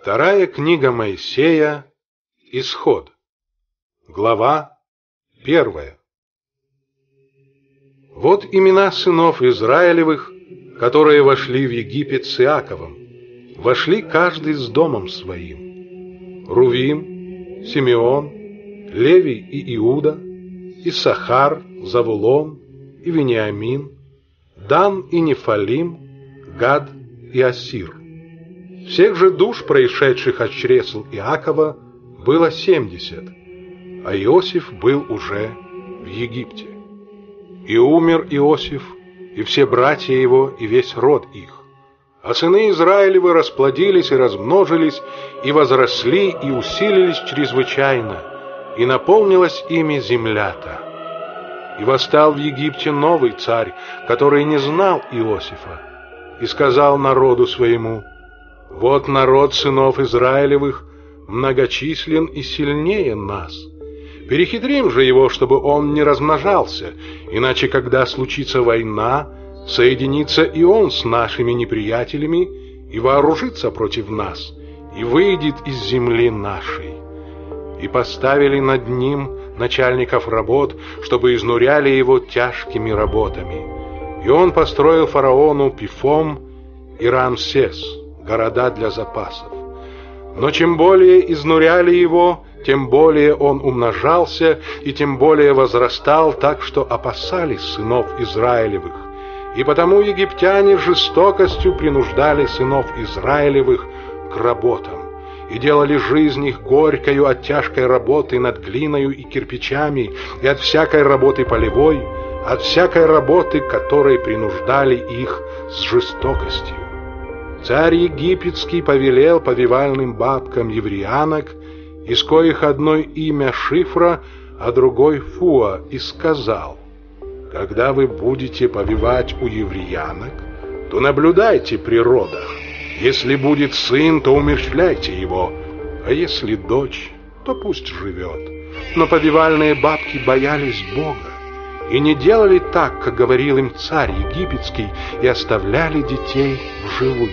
Вторая книга Моисея, Исход, глава 1. Вот имена сынов Израилевых, которые вошли в Египет с Иаковом. Вошли каждый с домом своим: Рувим, Симеон, Левий и Иуда, Иссахар, Завулон и Вениамин, Дан и Нефалим, Гад и Ассир. Всех же душ, происшедших от чресл Иакова, было 70, а Иосиф был уже в Египте. И умер Иосиф, и все братья его, и весь род их. А сыны Израилевы расплодились и размножились, и возросли, и усилились чрезвычайно, и наполнилась ими земля-то. И восстал в Египте новый царь, который не знал Иосифа, и сказал народу своему: «Вот народ сынов Израилевых многочислен и сильнее нас. Перехитрим же его, чтобы он не размножался, иначе, когда случится война, соединится и он с нашими неприятелями и вооружится против нас, и выйдет из земли нашей». И поставили над ним начальников работ, чтобы изнуряли его тяжкими работами. И он построил фараону Пифом и Рамсес, города для запасов. Но чем более изнуряли его, тем более он умножался и тем более возрастал, так что опасались сынов Израилевых. И потому египтяне жестокостью принуждали сынов Израилевых к работам и делали жизнь их горькою от тяжкой работы над глиною и кирпичами, и от всякой работы полевой, от всякой работы, которой принуждали их с жестокостью. Царь египетский повелел повивальным бабкам евреянок, из коих одной имя Шифра, а другой Фуа, и сказал: «Когда вы будете повивать у евреянок, то наблюдайте при родах. Если будет сын, то умерщвляйте его, а если дочь, то пусть живет». Но повивальные бабки боялись Бога и не делали так, как говорил им царь египетский, и оставляли детей в живых.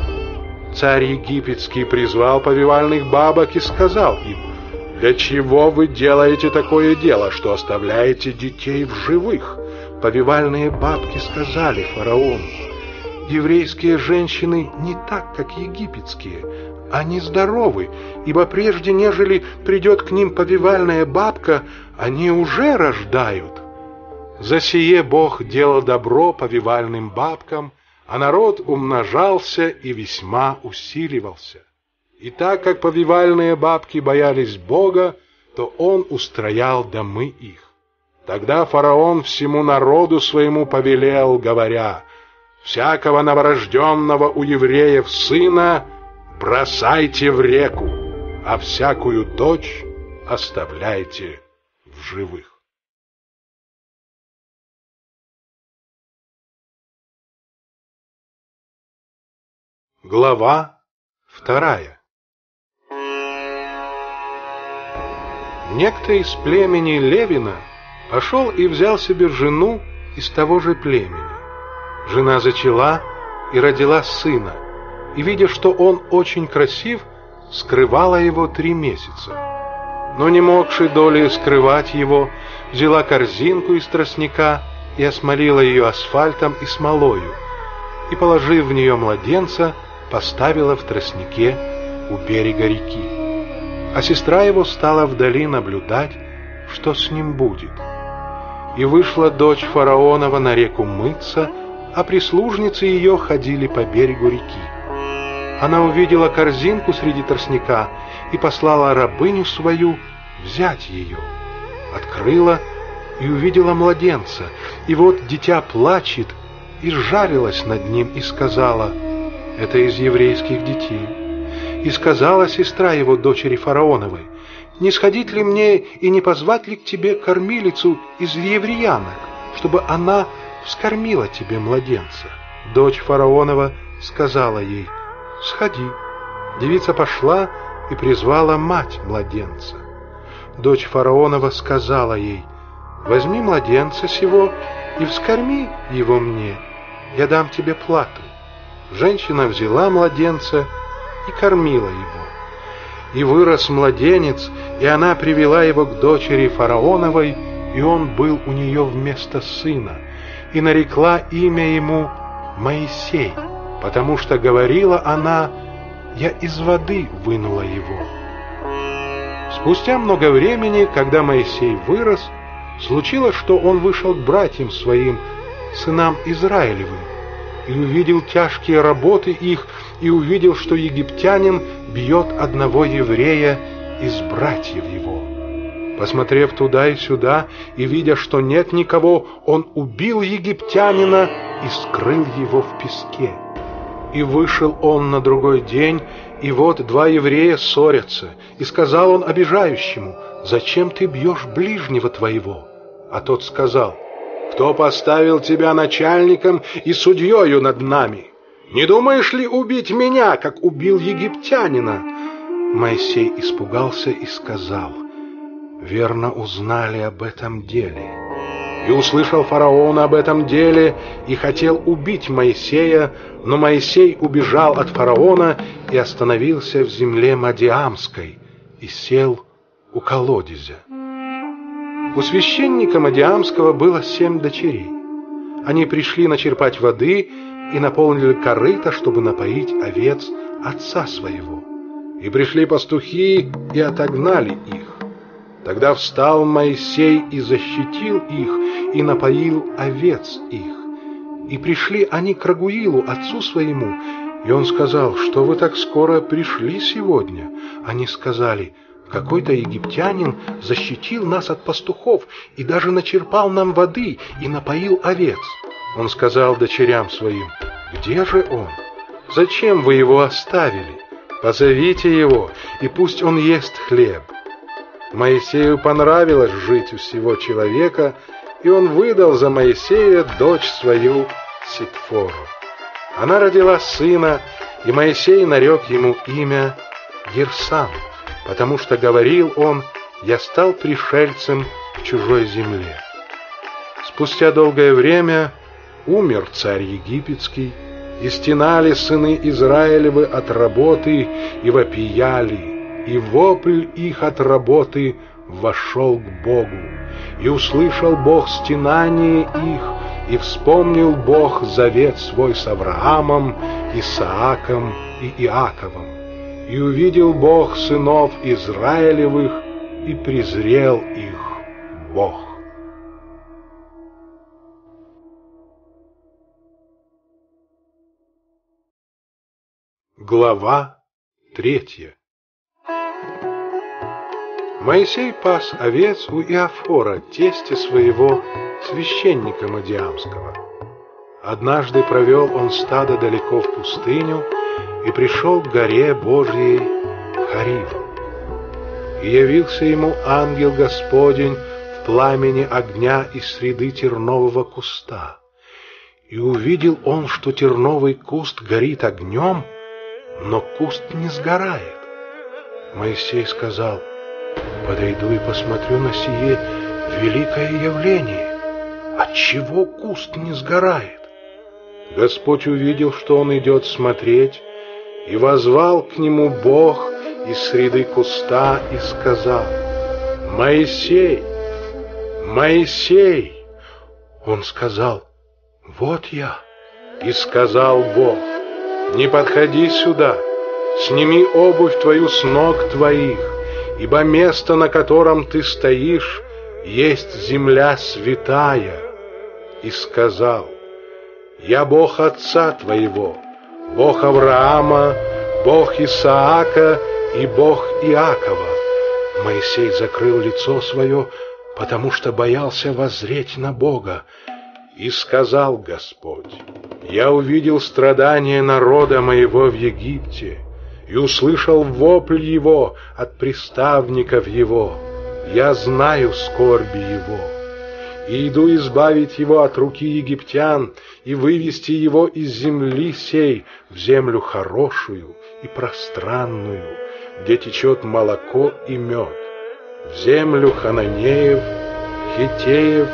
Царь египетский призвал повивальных бабок и сказал им: «Для чего вы делаете такое дело, что оставляете детей в живых?» Повивальные бабки сказали фараону: «Еврейские женщины не так, как египетские. Они здоровы, ибо прежде, нежели придет к ним повивальная бабка, они уже рождают». За сие Бог делал добро повивальным бабкам, а народ умножался и весьма усиливался. И так как повивальные бабки боялись Бога, то он устроял домы их. Тогда фараон всему народу своему повелел, говоря: «Всякого новорожденного у евреев сына бросайте в реку, а всякую дочь оставляйте в живых». Глава 2. Некто из племени Левина пошел и взял себе жену из того же племени. Жена зачала и родила сына, и, видя, что он очень красив, скрывала его 3 месяца. Но не могши долей скрывать его, взяла корзинку из тростника и осмолила ее асфальтом и смолою, и, положив в нее младенца, поставила в тростнике у берега реки. А сестра его стала вдали наблюдать, что с ним будет. И вышла дочь фараонова на реку мыться, а прислужницы ее ходили по берегу реки. Она увидела корзинку среди тростника и послала рабыню свою взять ее. Открыла и увидела младенца, и вот дитя плачет, и сжалилась над ним и сказала: «Это из еврейских детей». И сказала сестра его дочери фараоновой: «Не сходить ли мне и не позвать ли к тебе кормилицу из евреянок, чтобы она вскормила тебе младенца?» Дочь фараонова сказала ей: «Сходи». Девица пошла и призвала мать младенца. Дочь фараонова сказала ей: «Возьми младенца сего и вскорми его мне, я дам тебе плату». Женщина взяла младенца и кормила его. И вырос младенец, и она привела его к дочери фараоновой, и он был у нее вместо сына, и нарекла имя ему Моисей, потому что говорила она: «Я из воды вынула его». Спустя много времени, когда Моисей вырос, случилось, что он вышел к братьям своим, сынам Израилевым, и увидел тяжкие работы их, и увидел, что египтянин бьет одного еврея из братьев его. Посмотрев туда и сюда, и видя, что нет никого, он убил египтянина и скрыл его в песке. И вышел он на другой день, и вот два еврея ссорятся, и сказал он обижающему: «Зачем ты бьешь ближнего твоего?» А тот сказал: «Кто поставил тебя начальником и судьею над нами? Не думаешь ли убить меня, как убил египтянина?» Моисей испугался и сказал: «Верно узнали об этом деле». И услышал фараон об этом деле, и хотел убить Моисея, но Моисей убежал от фараона и остановился в земле Мадиамской, и сел у колодезя. У священника Мадиамского было 7 дочерей. Они пришли начерпать воды и наполнили корыто, чтобы напоить овец отца своего. И пришли пастухи и отогнали их. Тогда встал Моисей и защитил их, и напоил овец их. И пришли они к Рагуилу, отцу своему, и он сказал: «Что вы так скоро пришли сегодня?» Они сказали: «Какой-то египтянин защитил нас от пастухов и даже начерпал нам воды и напоил овец». Он сказал дочерям своим: «Где же он? Зачем вы его оставили? Позовите его, и пусть он ест хлеб». Моисею понравилось жить у сего человека, и он выдал за Моисея дочь свою Ситфору. Она родила сына, и Моисей нарек ему имя Герсам, потому что говорил он: «Я стал пришельцем в чужой земле». Спустя долгое время умер царь египетский, и стенали сыны Израилевы от работы и вопияли, и вопль их от работы вошел к Богу. И услышал Бог стенание их, и вспомнил Бог завет свой с Авраамом, Исааком и Иаковом. И увидел Бог сынов Израилевых, и презрел их Бог. Глава 3. Моисей пас овец у Иофора, тестя своего, священника Мадиамского. Однажды провел он стадо далеко в пустыню и пришел к горе Божьей Хорив. И явился ему ангел Господень в пламени огня из среды тернового куста. И увидел он, что терновый куст горит огнем, но куст не сгорает. Моисей сказал: «Подойду и посмотрю на сие великое явление. Отчего куст не сгорает?» Господь увидел, что он идет смотреть, и воззвал к нему Бог из среды куста и сказал: «Моисей, Моисей!» Он сказал: «Вот я». И сказал Бог: «Не подходи сюда, сними обувь твою с ног твоих, ибо место, на котором ты стоишь, есть земля святая». И сказал: «Я Бог отца твоего, Бог Авраама, Бог Исаака и Бог Иакова». Моисей закрыл лицо свое, потому что боялся воззреть на Бога. И сказал Господь: «Я увидел страдания народа моего в Египте, и услышал вопль его от приставников его. Я знаю скорби его, и иду избавить его от руки египтян и вывести его из земли сей в землю хорошую и пространную, где течет молоко и мед, в землю хананеев, хиттеев,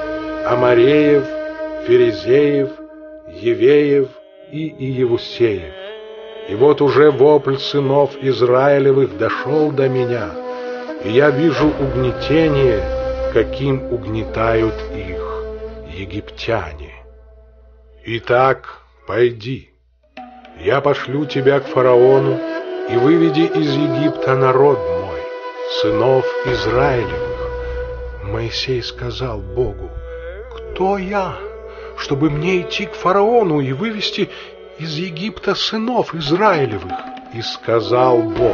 амореев, ферезеев, евеев и иевусеев. И вот уже вопль сынов Израилевых дошел до меня, и я вижу угнетение, каким угнетают их египтяне. Итак, пойди, я пошлю тебя к фараону, и выведи из Египта народ мой, сынов Израилевых. Моисей сказал Богу: кто я, чтобы мне идти к фараону и вывести из Египта сынов Израилевых? И сказал Бог: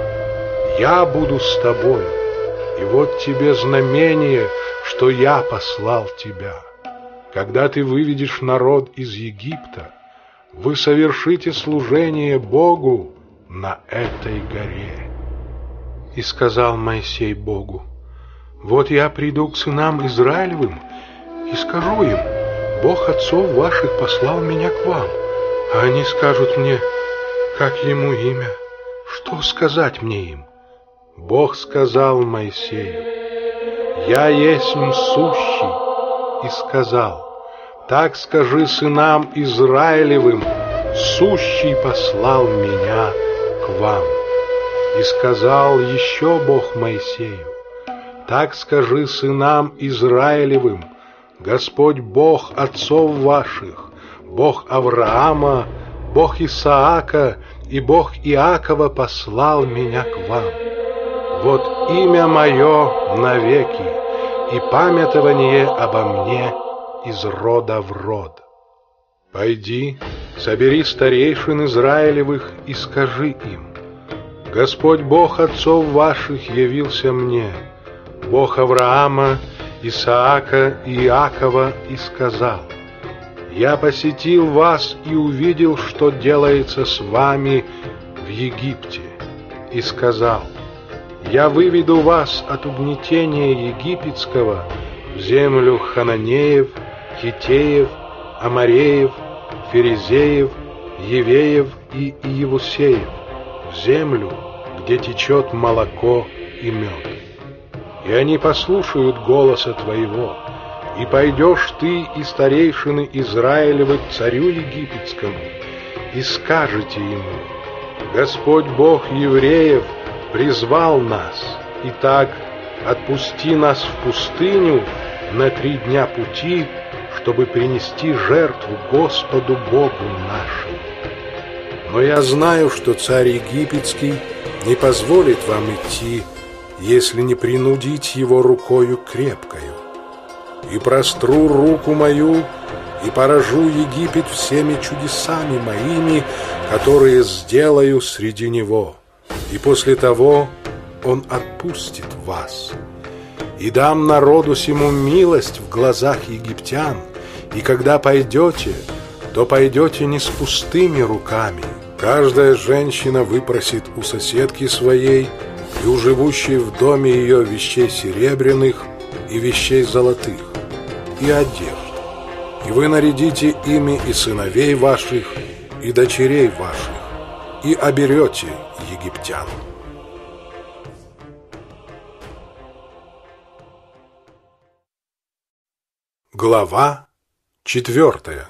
я буду с тобой, и вот тебе знамение, что я послал тебя. Когда ты выведешь народ из Египта, вы совершите служение Богу на этой горе. И сказал Моисей Богу: вот я приду к сынам Израилевым и скажу им: Бог отцов ваших послал меня к вам. А они скажут мне: как ему имя? Что сказать мне им? Бог сказал Моисею: я есмь сущий. И сказал: так скажи сынам Израилевым: сущий послал меня к вам. И сказал еще Бог Моисею: так скажи сынам Израилевым: Господь Бог отцов ваших, Бог Авраама, Бог Исаака и Бог Иакова послал меня к вам. Вот имя мое навеки, и памятование обо мне из рода в род. Пойди, собери старейшин Израилевых и скажи им: Господь Бог отцов ваших явился мне, Бог Авраама, Исаака и Иакова, и сказал: я посетил вас и увидел, что делается с вами в Египте, и сказал: я выведу вас от угнетения египетского в землю хананеев, хиттеев, амореев, ферезеев, евеев и иевусеев, в землю, где течет молоко и мед. И они послушают голоса твоего, и пойдешь ты и старейшины Израилевы к царю египетскому, и скажете ему: Господь Бог евреев призвал нас, итак, отпусти нас в пустыню на 3 дня пути, чтобы принести жертву Господу Богу нашему. Но я знаю, что царь египетский не позволит вам идти, если не принудить его рукою крепкою. И простру руку мою, и поражу Египет всеми чудесами моими, которые сделаю среди него. И после того он отпустит вас. И дам народу сему милость в глазах египтян, и когда пойдете, то пойдете не с пустыми руками. Каждая женщина выпросит у соседки своей и у живущей в доме ее вещей серебряных и вещей золотых, и одежд. И вы нарядите ими и сыновей ваших, и дочерей ваших, и оберете египтян. Глава 4.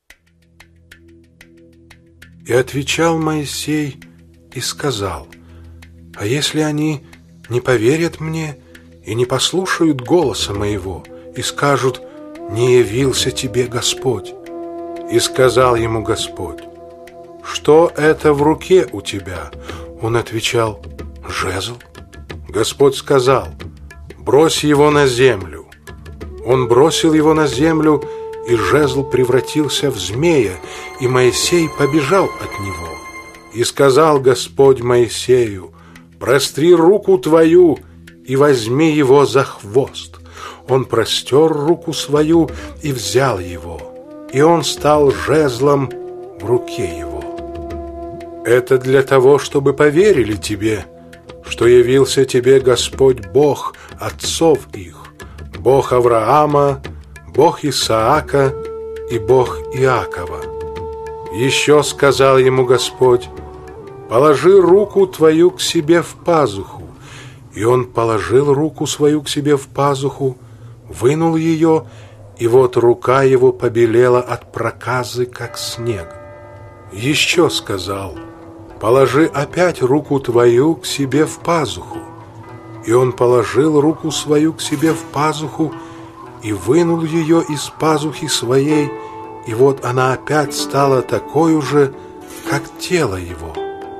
И отвечал Моисей и сказал: а если они не поверят мне и не послушают голоса моего, и скажут: не явился тебе Господь? И сказал ему Господь: что это в руке у тебя? Он отвечал: жезл. Господь сказал: брось его на землю. Он бросил его на землю, и жезл превратился в змея, и Моисей побежал от него. И сказал Господь Моисею: простри руку твою и возьми его за хвост. Он простер руку свою и взял его, и он стал жезлом в руке его. Это для того, чтобы поверили тебе, что явился тебе Господь Бог отцов их, Бог Авраама, Бог Исаака и Бог Иакова. Еще сказал ему Господь: положи руку твою к себе в пазуху. И он положил руку свою к себе в пазуху, вынул ее, и вот рука его побелела от проказы, как снег. Еще сказал: положи опять руку твою к себе в пазуху. И он положил руку свою к себе в пазуху и вынул ее из пазухи своей, и вот она опять стала такой же, как тело его.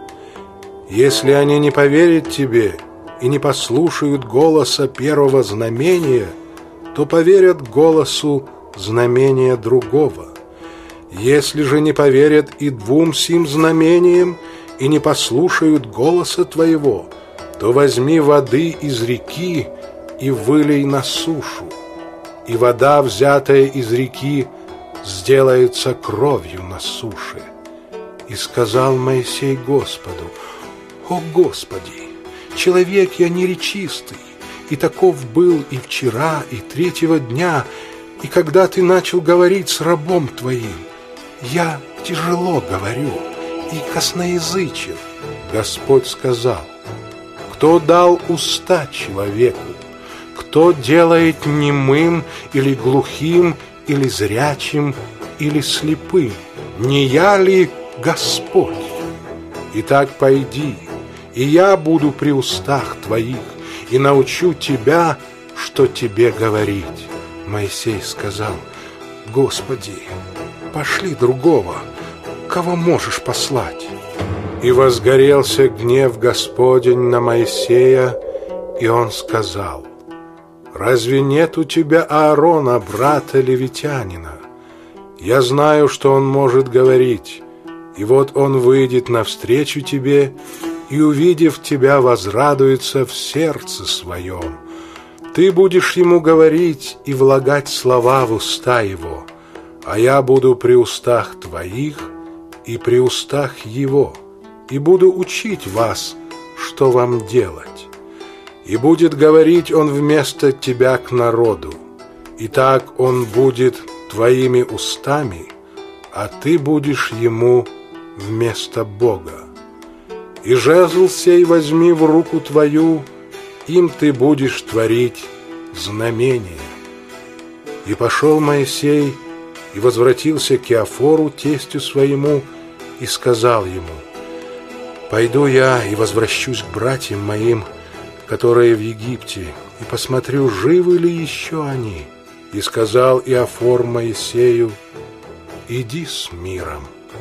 Если они не поверят тебе и не послушают голоса первого знамения, то поверят голосу знамения другого. Если же не поверят и двум сим знамениям и не послушают голоса твоего, то возьми воды из реки и вылей на сушу, и вода, взятая из реки, сделается кровью на суше. И сказал Моисей Господу: «О Господи, человек я неречистый, и таков был и вчера, и третьего дня, и когда ты начал говорить с рабом твоим, я тяжело говорю и косноязычен». Господь сказал: «Кто дал уста человеку? Кто делает немым или глухим, или зрячим, или слепым? Не я ли Господь? Итак, пойди, и я буду при устах твоих, и научу тебя, что тебе говорить». Моисей сказал: «Господи, пошли другого, кого можешь послать». И возгорелся гнев Господень на Моисея, и он сказал: «Разве нет у тебя Аарона, брата левитянина? Я знаю, что он может говорить, и вот он выйдет навстречу тебе, и, увидев тебя, возрадуется в сердце своем. Ты будешь ему говорить и влагать слова в уста его, а я буду при устах твоих и при устах его, и буду учить вас, что вам делать. И будет говорить он вместо тебя к народу. И так он будет твоими устами, а ты будешь ему вместо Бога. И жезл сей возьми в руку твою, им ты будешь творить знамение». И пошел Моисей и возвратился к Иофору, тестю своему, и сказал ему: «Пойду я и возвращусь к братьям моим, которые в Египте, и посмотрю, живы ли еще они». И сказал Иофор Моисею: «Иди с миром».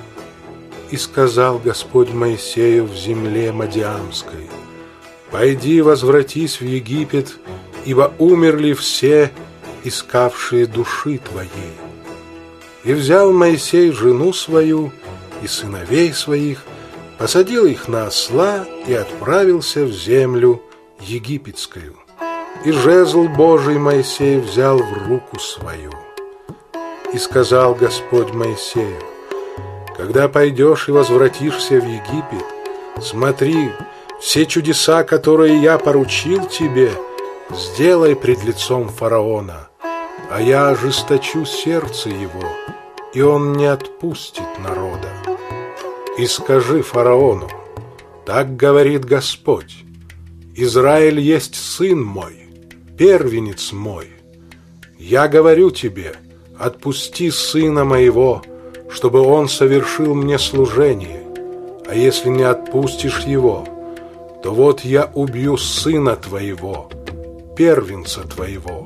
И сказал Господь Моисею в земле Мадиамской: «Пойди, возвратись в Египет, ибо умерли все, искавшие души твоей». И взял Моисей жену свою и сыновей своих, посадил их на осла и отправился в землю египетскую. И жезл Божий Моисей взял в руку свою. И сказал Господь Моисею: «Когда пойдешь и возвратишься в Египет, смотри, все чудеса, которые я поручил тебе, сделай пред лицом фараона, а я ожесточу сердце его, и он не отпустит народа. И скажи фараону: так говорит Господь: Израиль есть сын мой, первенец мой. Я говорю тебе: отпусти сына моего, чтобы он совершил мне служение, а если не отпустишь его, то вот я убью сына твоего, первенца твоего».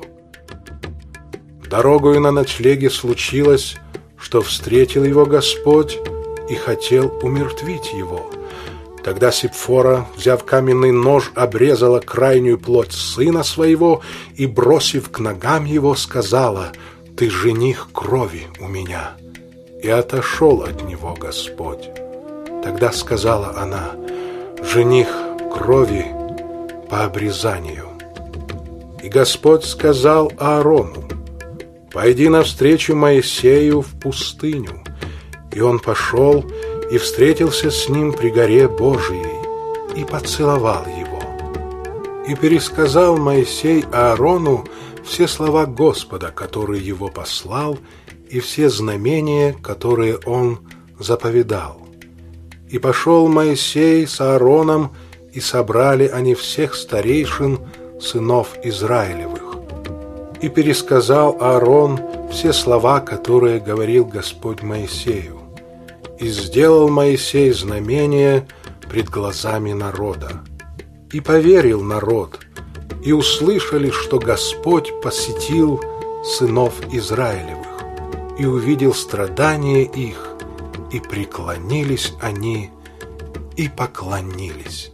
Дорогою на ночлеге случилось, что встретил его Господь и хотел умертвить его. Тогда Сипфора, взяв каменный нож, обрезала крайнюю плоть сына своего и, бросив к ногам его, сказала: «Ты жених крови у меня». И отошел от него Господь. Тогда сказала она: «Жених крови по обрезанию». И Господь сказал Аарону: «Пойди навстречу Моисею в пустыню». И он пошел и встретился с ним при горе Божией и поцеловал его. И пересказал Моисей Аарону все слова Господа, которые его послал, и все знамения, которые он заповедал. И пошел Моисей с Аароном, и собрали они всех старейшин сынов Израилевых. И пересказал Аарон все слова, которые говорил Господь Моисею. И сделал Моисей знамение, пред глазами народа. И поверил народ, и услышали, что Господь посетил сынов Израилевых, и увидел страдания их, и преклонились они, и поклонились.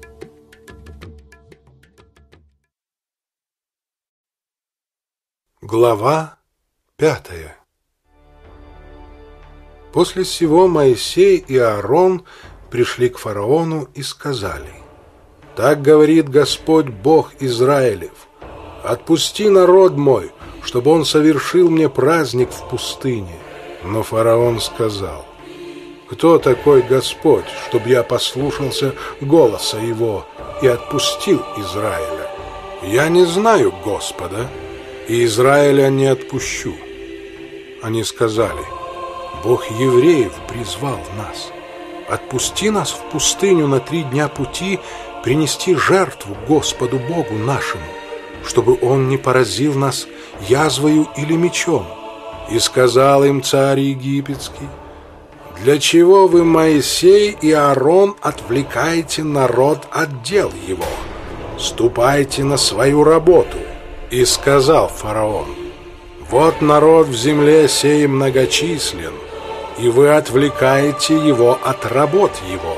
Глава 5. После сего Моисей и Аарон пришли к фараону и сказали: «Так говорит Господь Бог Израилев: отпусти народ мой, чтобы он совершил мне праздник в пустыне». Но фараон сказал: «Кто такой Господь, чтобы я послушался голоса его и отпустил Израиля? Я не знаю Господа, и Израиля не отпущу». Они сказали: «Бог евреев призвал нас. Отпусти нас в пустыню на 3 дня пути принести жертву Господу Богу нашему, чтобы Он не поразил нас язвою или мечом». И сказал им царь египетский: «Для чего вы, Моисей и Аарон, отвлекаете народ от дел его? Ступайте на свою работу». И сказал фараон: «Вот народ в земле сей многочислен, и вы отвлекаете его от работ его».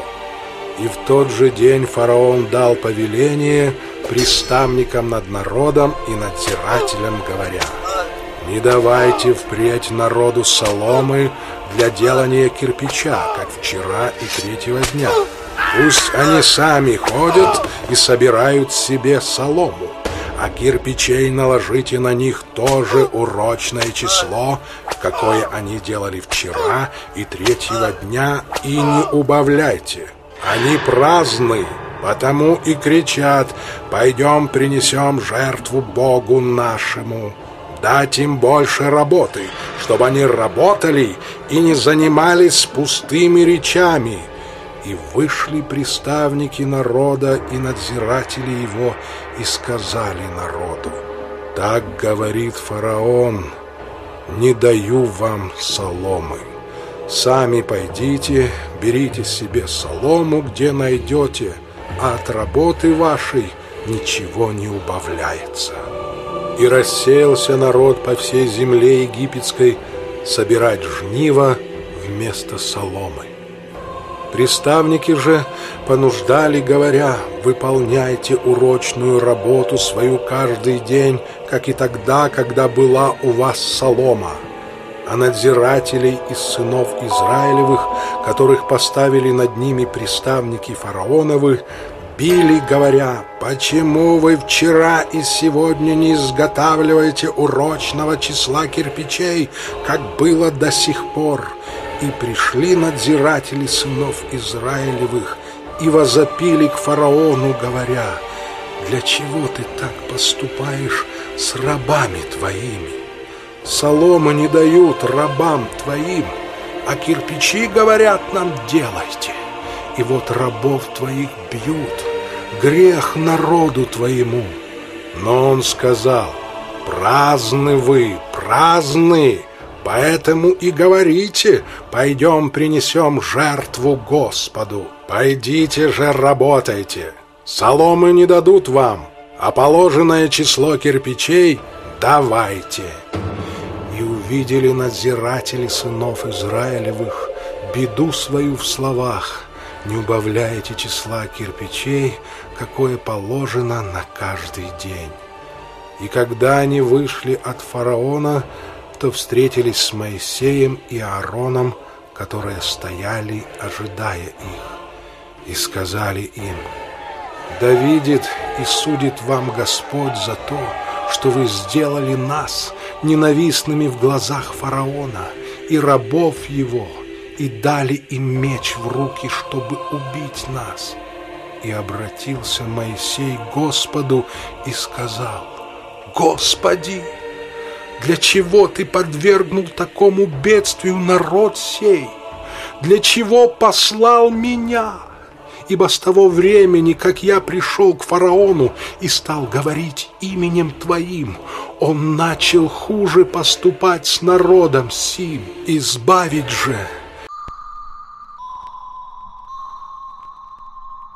И в тот же день фараон дал повеление приставникам над народом и надзирателям, говоря: «Не давайте впредь народу соломы для делания кирпича, как вчера и 3-го дня. Пусть они сами ходят и собирают себе солому, а кирпичей наложите на них тоже урочное число, какое они делали вчера и 3-го дня, и не убавляйте. Они праздны, потому и кричат: пойдем принесем жертву Богу нашему. Дать им больше работы, чтобы они работали и не занимались пустыми речами». И вышли приставники народа и надзиратели его, и сказали народу: «Так говорит фараон: не даю вам соломы. Сами пойдите, берите себе солому, где найдете, а от работы вашей ничего не убавляется». И рассеялся народ по всей земле египетской собирать жниво вместо соломы. Приставники же понуждали, говоря: «Выполняйте урочную работу свою каждый день, как и тогда, когда была у вас солома». А надзирателей из сынов Израилевых, которых поставили над ними приставники фараоновы, били, говоря: «Почему вы вчера и сегодня не изготавливаете урочного числа кирпичей, как было до сих пор?» И пришли надзиратели сынов Израилевых и возопили к фараону, говоря: «Для чего ты так поступаешь с рабами твоими? Соломы не дают рабам твоим, а кирпичи, говорят, нам делайте. И вот рабов твоих бьют, грех народу твоему». Но он сказал: «Праздны вы, праздны, поэтому и говорите: пойдем принесем жертву Господу. Пойдите же работайте, соломы не дадут вам, а положенное число кирпичей давайте». И увидели надзиратели сынов Израилевых беду свою в словах: «Не убавляйте числа кирпичей, какое положено на каждый день». И когда они вышли от фараона, то встретились с Моисеем и Аароном, которые стояли, ожидая их, и сказали им: «Да видит и судит вам Господь за то, что вы сделали нас ненавистными в глазах фараона и рабов его, и дали им меч в руки, чтобы убить нас». И обратился Моисей к Господу и сказал: «Господи, для чего ты подвергнул такому бедствию народ сей? Для чего послал меня? Ибо с того времени, как я пришел к фараону и стал говорить именем Твоим, он начал хуже поступать с народом сим. Избавить же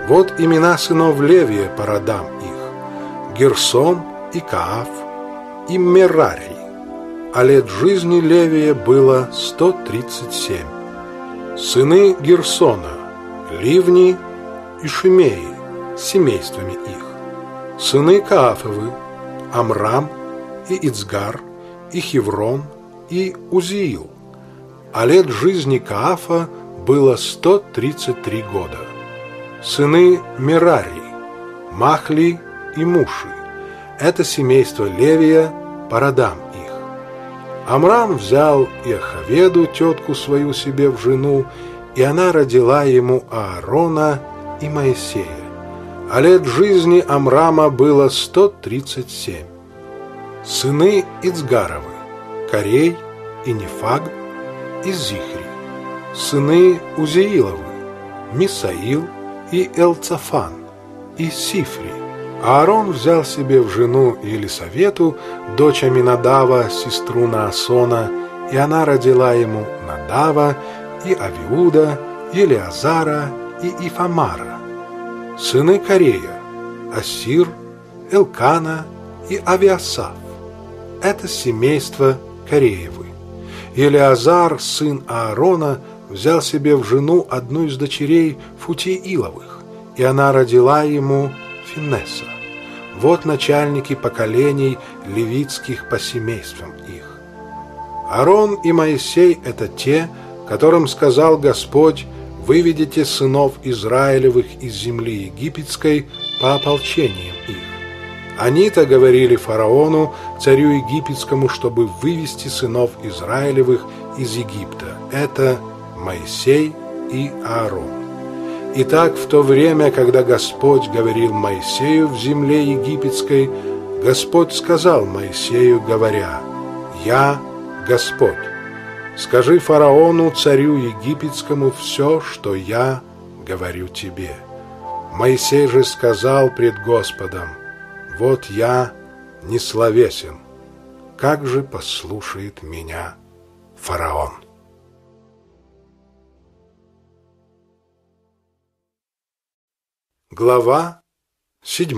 Вот имена сынов Левия по родам их: Герсон и Кааф и Мерарий. А лет жизни Левия было 137. Сыны Герсона: Ливни и Шимеи с семействами их. Сыны Каафовы: Амрам и Ицгар и Хеврон и Узиил. А лет жизни Каафа было 133 года. Сыны Мерарии: Махли и Муши. Это семейство Левия по родам их. Амрам взял Иохаведу, тетку свою, себе в жену, и она родила ему Аарона и Моисея. А лет жизни Амрама было 137. Сыны Ицгаровы: Корей и Нефаг и Зихри. Сыны Узииловы: Мисаил и Элцафан и Сифри. Аарон взял себе в жену Елисавету, дочь Аминадава, сестру Наасона, и она родила ему Надава и Авиуда, Елиазара и Ифамара. Сыны Корея: Асир, Элкана и Авиасав. Это семейство Кореевы. Елиазар, сын Аарона, взял себе в жену одну из дочерей Футииловых, и она родила ему Финеса. Вот начальники поколений левитских по семействам их. Аарон и Моисей — это те, которым сказал Господь: «Выведите сынов Израилевых из земли египетской по ополчениям их». Они-то говорили фараону, царю египетскому, чтобы вывести сынов Израилевых из Египта. Это Моисей и Аарон. Итак, в то время, когда Господь говорил Моисею в земле египетской, Господь сказал Моисею, говоря: «Я Господь. Скажи фараону, царю египетскому, все, что я говорю тебе». Моисей же сказал пред Господом: «Вот я несловесен. Как же послушает меня фараон?» Глава 7.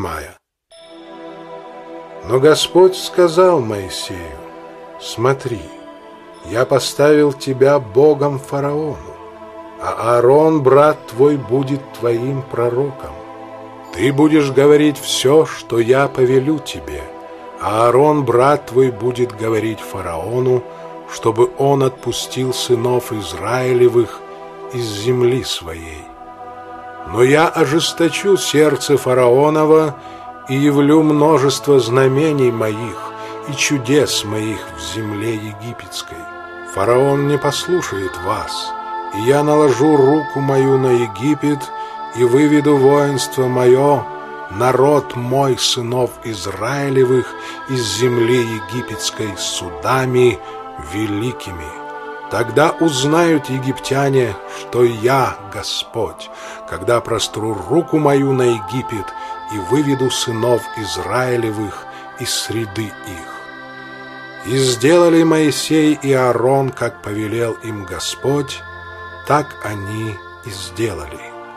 Но Господь сказал Моисею: «Смотри, я поставил тебя Богом фараону, а Аарон, брат твой, будет твоим пророком. Ты будешь говорить все, что я повелю тебе, а Аарон, брат твой, будет говорить фараону, чтобы он отпустил сынов Израилевых из земли своей. Но я ожесточу сердце фараонова и явлю множество знамений моих и чудес моих в земле египетской. Фараон не послушает вас, и я наложу руку мою на Египет и выведу воинство мое, народ мой, сынов Израилевых, из земли египетской судами великими. Тогда узнают египтяне, что я Господь, когда простру руку мою на Египет и выведу сынов Израилевых из среды их». И сделали Моисей и Аарон, как повелел им Господь, так они и сделали.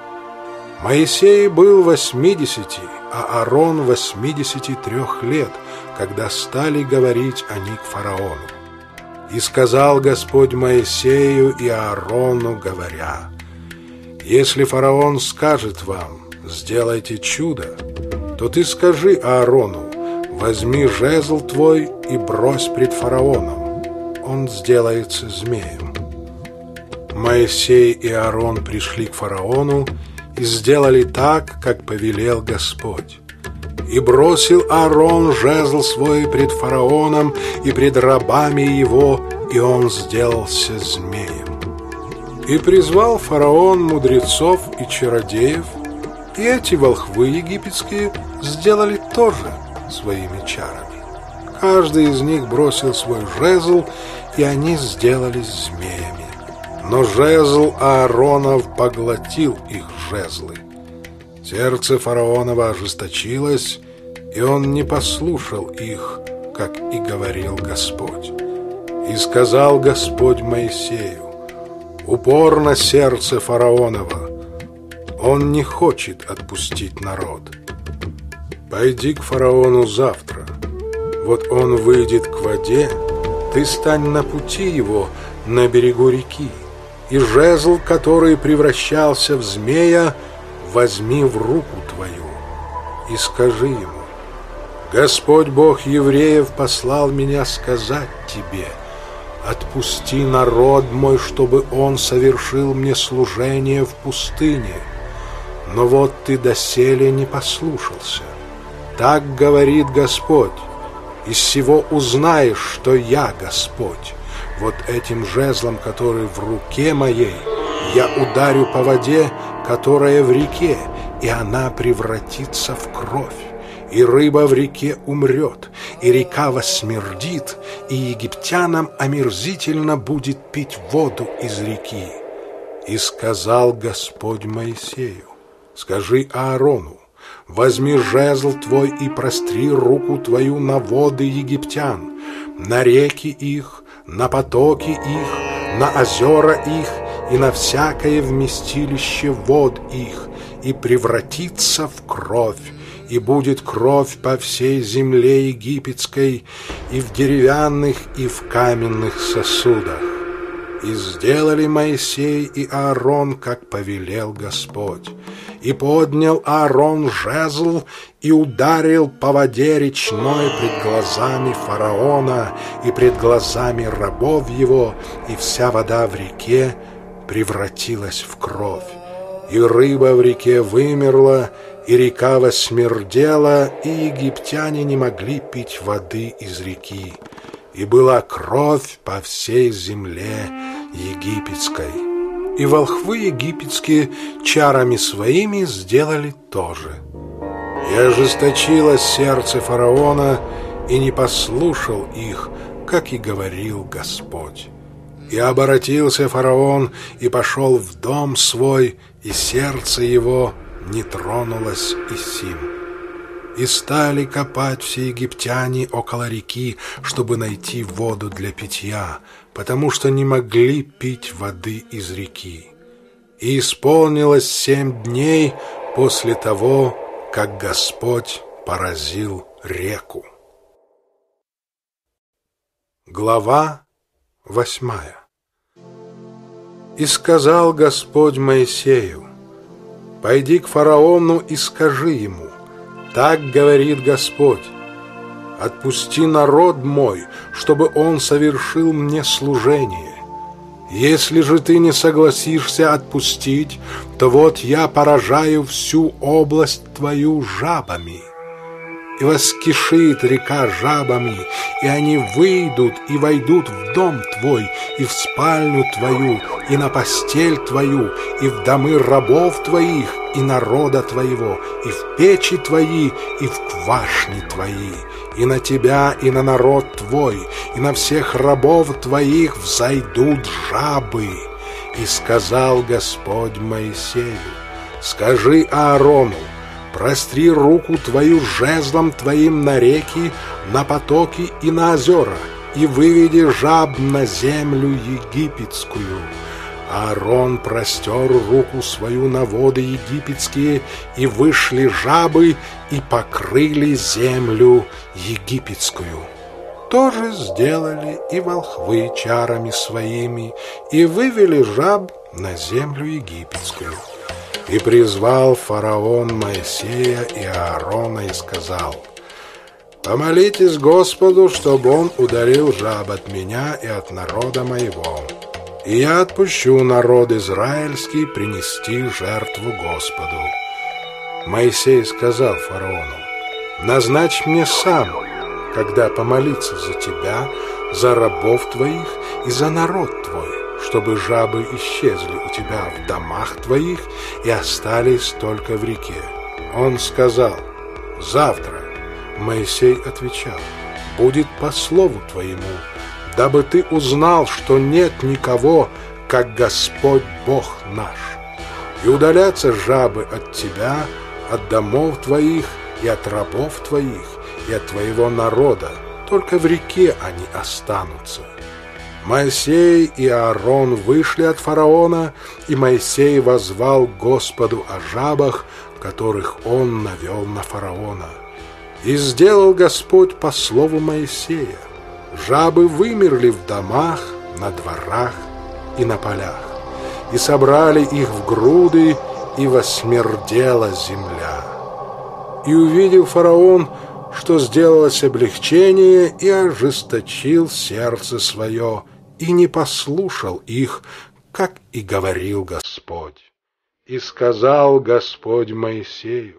Моисей был 80, а Аарон 83 лет, когда стали говорить они к фараону. И сказал Господь Моисею и Аарону, говоря: «Если фараон скажет вам: сделайте чудо, то ты скажи Аарону: возьми жезл твой и брось пред фараоном, он сделается змеем». Моисей и Аарон пришли к фараону и сделали так, как повелел Господь. И бросил Аарон жезл свой пред фараоном и пред рабами его, и он сделался змеем. И призвал фараон мудрецов и чародеев, и эти волхвы египетские сделали тоже своими чарами. Каждый из них бросил свой жезл, и они сделались змеями. Но жезл Ааронов поглотил их жезлы. Сердце фараонова ожесточилось, и он не послушал их, как и говорил Господь. И сказал Господь Моисею: «Упорно сердце фараонова, Он не хочет отпустить народ. Пойди к фараону завтра. Вот он выйдет к воде, ты стань на пути его на берегу реки, и жезл, который превращался в змея, возьми в руку твою и скажи ему: Господь Бог евреев послал меня сказать тебе: отпусти народ мой, чтобы он совершил мне служение в пустыне. Но вот ты доселе не послушался. Так говорит Господь: из сего узнаешь, что я Господь. Вот этим жезлом, который в руке моей, я ударю по воде, которая в реке, и она превратится в кровь. И рыба в реке умрет, и река воссмердит, и египтянам омерзительно будет пить воду из реки. И сказал Господь Моисею: скажи Аарону: возьми жезл твой и простри руку твою на воды египтян, на реки их, на потоки их, на озера их и на всякое вместилище вод их, и превратится в кровь, и будет кровь по всей земле египетской, и в деревянных, и в каменных сосудах. И сделали Моисей и Аарон, как повелел Господь. И поднял Аарон жезл и ударил по воде речной пред глазами фараона и пред глазами рабов его, и вся вода в реке превратилась в кровь. И рыба в реке вымерла, и река воссмердела, и египтяне не могли пить воды из реки. И была кровь по всей земле египетской. И волхвы египетские чарами своими сделали то же. И ожесточилось сердце фараона, и не послушал их, как и говорил Господь. И обратился фараон, и пошел в дом свой, и сердце его не тронулось и сим. И стали копать все египтяне около реки, чтобы найти воду для питья, потому что не могли пить воды из реки. И исполнилось 7 дней после того, как Господь поразил реку. Глава 8. И сказал Господь Моисею: пойди к фараону и скажи ему: так говорит Господь: отпусти народ мой, чтобы он совершил мне служение. Если же ты не согласишься отпустить, то вот я поражаю всю область твою жабами. И воскишит река жабами, и они выйдут и войдут в дом твой, и в спальню твою, и на постель твою, и в домы рабов твоих, и народа твоего, и в печи твои, и в квашни твои, и на тебя, и на народ твой, и на всех рабов твоих взойдут жабы. И сказал Господь Моисею: скажи Аарону: простри руку твою жезлом твоим на реки, на потоки и на озера, и выведи жаб на землю египетскую. Аарон простер руку свою на воды египетские, и вышли жабы, и покрыли землю египетскую. То же сделали и волхвы чарами своими, и вывели жаб на землю египетскую. И призвал фараон Моисея и Аарона и сказал: помолитесь Господу, чтобы он удалил жаб от меня и от народа моего, и я отпущу народ израильский принести жертву Господу. Моисей сказал фараону: назначь мне сам, когда помолиться за тебя, за рабов твоих и за народ твой, чтобы жабы исчезли у тебя в домах твоих и остались только в реке. Он сказал: завтра. Моисей отвечал: будет по слову твоему, дабы ты узнал, что нет никого, как Господь Бог наш. И удалятся жабы от тебя, от домов твоих и от рабов твоих, и от твоего народа, только в реке они останутся. Моисей и Аарон вышли от фараона, и Моисей воззвал к Господу о жабах, которых он навел на фараона. И сделал Господь по слову Моисея. Жабы вымерли в домах, на дворах и на полях, и собрали их в груды, и восмердела земля. И увидел фараон, что сделалось облегчение, и ожесточил сердце свое, и не послушал их, как и говорил Господь. И сказал Господь Моисею: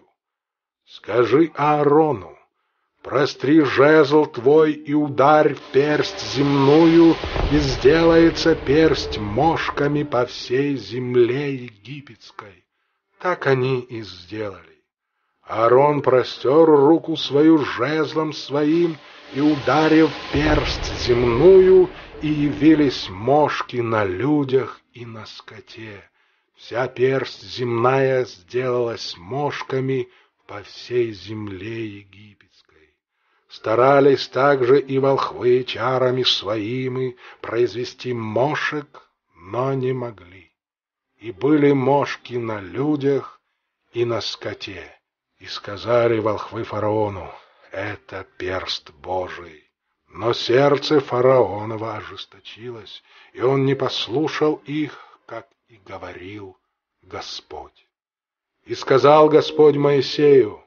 скажи Аарону: простри жезл твой и ударь в персть земную, и сделается персть мошками по всей земле египетской. Так они и сделали. Аарон простер руку свою жезлом своим и ударил в персть земную, и явились мошки на людях и на скоте. Вся персть земная сделалась мошками по всей земле египетской. Старались также и волхвы чарами своими произвести мошек, но не могли. И были мошки на людях и на скоте. И сказали волхвы фараону: это перст Божий. Но сердце фараонова ожесточилось, и он не послушал их, как и говорил Господь. И сказал Господь Моисею: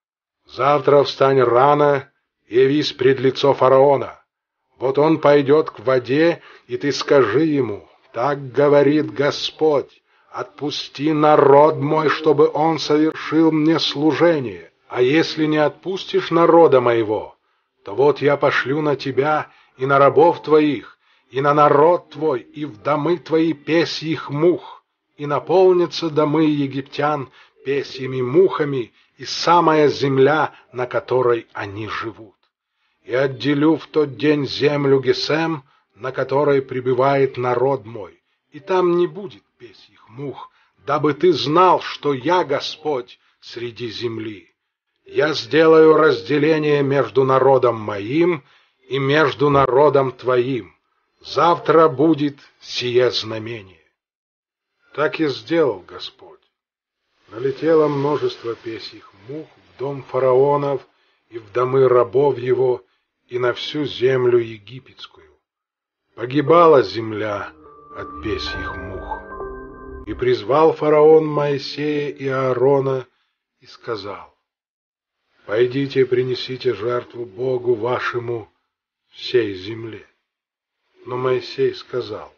завтра встань рано и явись пред лицо фараона. Вот он пойдет к воде, и ты скажи ему: так говорит Господь: отпусти народ мой, чтобы он совершил мне служение. А если не отпустишь народа моего, то вот я пошлю на тебя и на рабов твоих, и на народ твой, и в домы твои песьих мух, и наполнятся домы египтян песьями мухами, и самая земля, на которой они живут. И отделю в тот день землю Гесем, на которой пребывает народ мой, и там не будет песьих мух, дабы ты знал, что я Господь среди земли. Я сделаю разделение между народом моим и между народом твоим. Завтра будет сие знамение. Так и сделал Господь. Налетело множество песьих мух в дом фараонов и в домы рабов его, и на всю землю египетскую. Погибала земля от песьих мух. И призвал фараон Моисея и Аарона и сказал: пойдите, принесите жертву Богу вашему всей земле. Но Моисей сказал: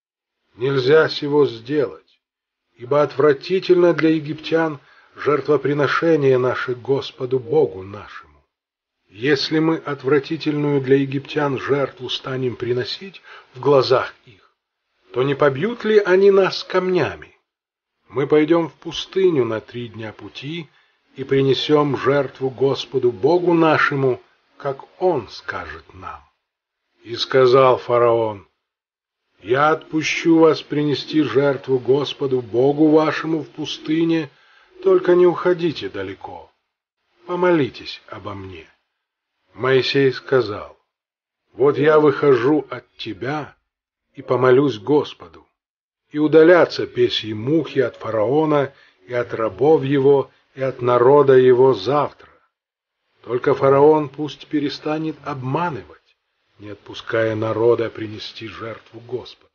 нельзя сего сделать, ибо отвратительно для египтян жертвоприношение наше Господу Богу нашему. Если мы отвратительную для египтян жертву станем приносить в глазах их, то не побьют ли они нас камнями? Мы пойдем в пустыню на 3 дня пути и принесем жертву Господу Богу нашему, как Он скажет нам. И сказал фараон: я отпущу вас принести жертву Господу Богу вашему в пустыне, только не уходите далеко. Помолитесь обо мне. Моисей сказал: вот я выхожу от тебя и помолюсь Господу, и удалятся песьи мухи от фараона и от рабов его и от народа его завтра. Только фараон пусть перестанет обманывать, не отпуская народа принести жертву Господу.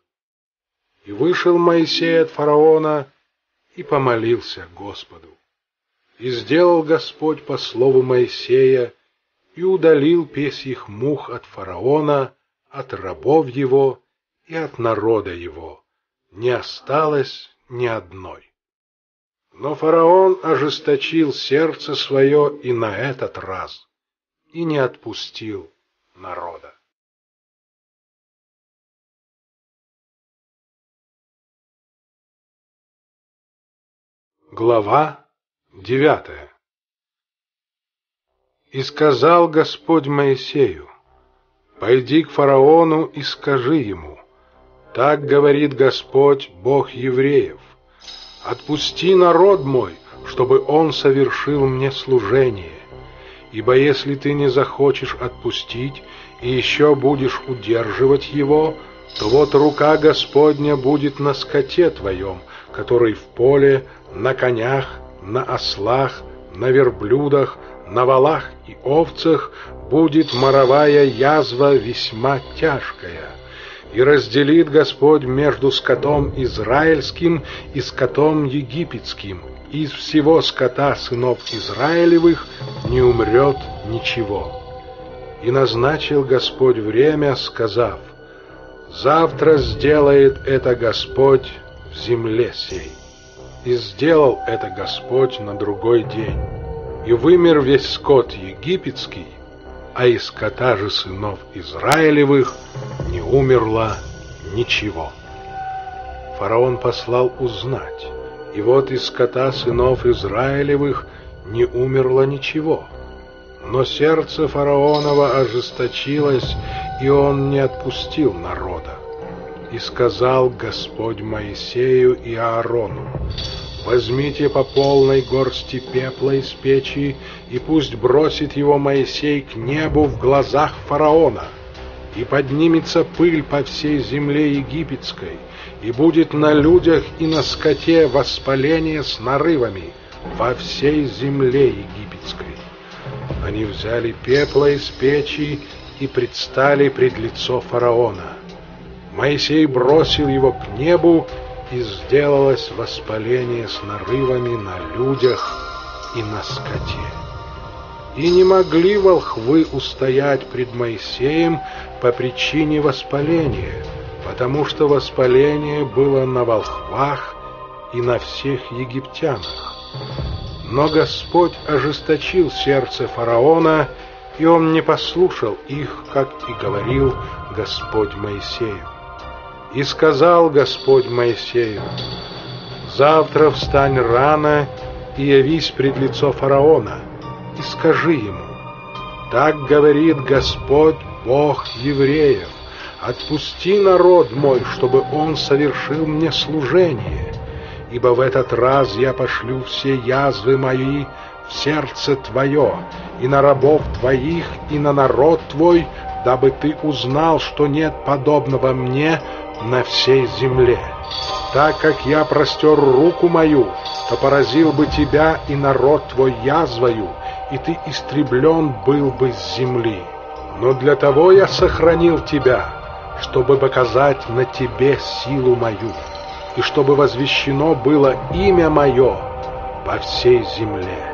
И вышел Моисей от фараона и помолился Господу. И сделал Господь по слову Моисея, и удалил песьих мух от фараона, от рабов его и от народа его. Не осталось ни одной. Но фараон ожесточил сердце свое и на этот раз, и не отпустил народа. Глава 9. И сказал Господь Моисею: пойди к фараону и скажи ему: так говорит Господь, Бог евреев: отпусти народ мой, чтобы он совершил мне служение. Ибо если ты не захочешь отпустить и еще будешь удерживать его, то вот рука Господня будет на скоте твоем, который в поле, на конях, на ослах, на верблюдах, на волах и овцах будет моровая язва весьма тяжкая. И разделит Господь между скотом израильским и скотом египетским. Из всего скота сынов Израилевых не умрет ничего. И назначил Господь время, сказав: завтра сделает это Господь в земле сей. И сделал это Господь на другой день. И вымер весь скот египетский, а из скота же сынов Израилевых не умерло ничего. Фараон послал узнать, и вот из скота сынов Израилевых не умерло ничего. Но сердце фараонова ожесточилось, и он не отпустил народа. И сказал Господь Моисею и Аарону: возьмите по полной горсти пепла из печи, и пусть бросит его Моисей к небу в глазах фараона. И поднимется пыль по всей земле египетской, и будет на людях и на скоте воспаление с нарывами во всей земле египетской. Они взяли пепла из печи и предстали пред лицо фараона. Моисей бросил его к небу, и сделалось воспаление с нарывами на людях и на скоте. И не могли волхвы устоять пред Моисеем по причине воспаления, потому что воспаление было на волхвах и на всех египтянах. Но Господь ожесточил сердце фараона, и он не послушал их, как и говорил Господь Моисею. И сказал Господь Моисею: завтра встань рано и явись пред лицо фараона, и скажи ему: так говорит Господь, Бог евреев: отпусти народ мой, чтобы он совершил мне служение, ибо в этот раз я пошлю все язвы мои в сердце твое, и на рабов твоих, и на народ твой, дабы ты узнал, что нет подобного мне на всей земле. Так как я простер руку мою, то поразил бы тебя и народ твой язвою, и ты истреблен был бы с земли. Но для того я сохранил тебя, чтобы показать на тебе силу мою, и чтобы возвещено было имя мое по всей земле.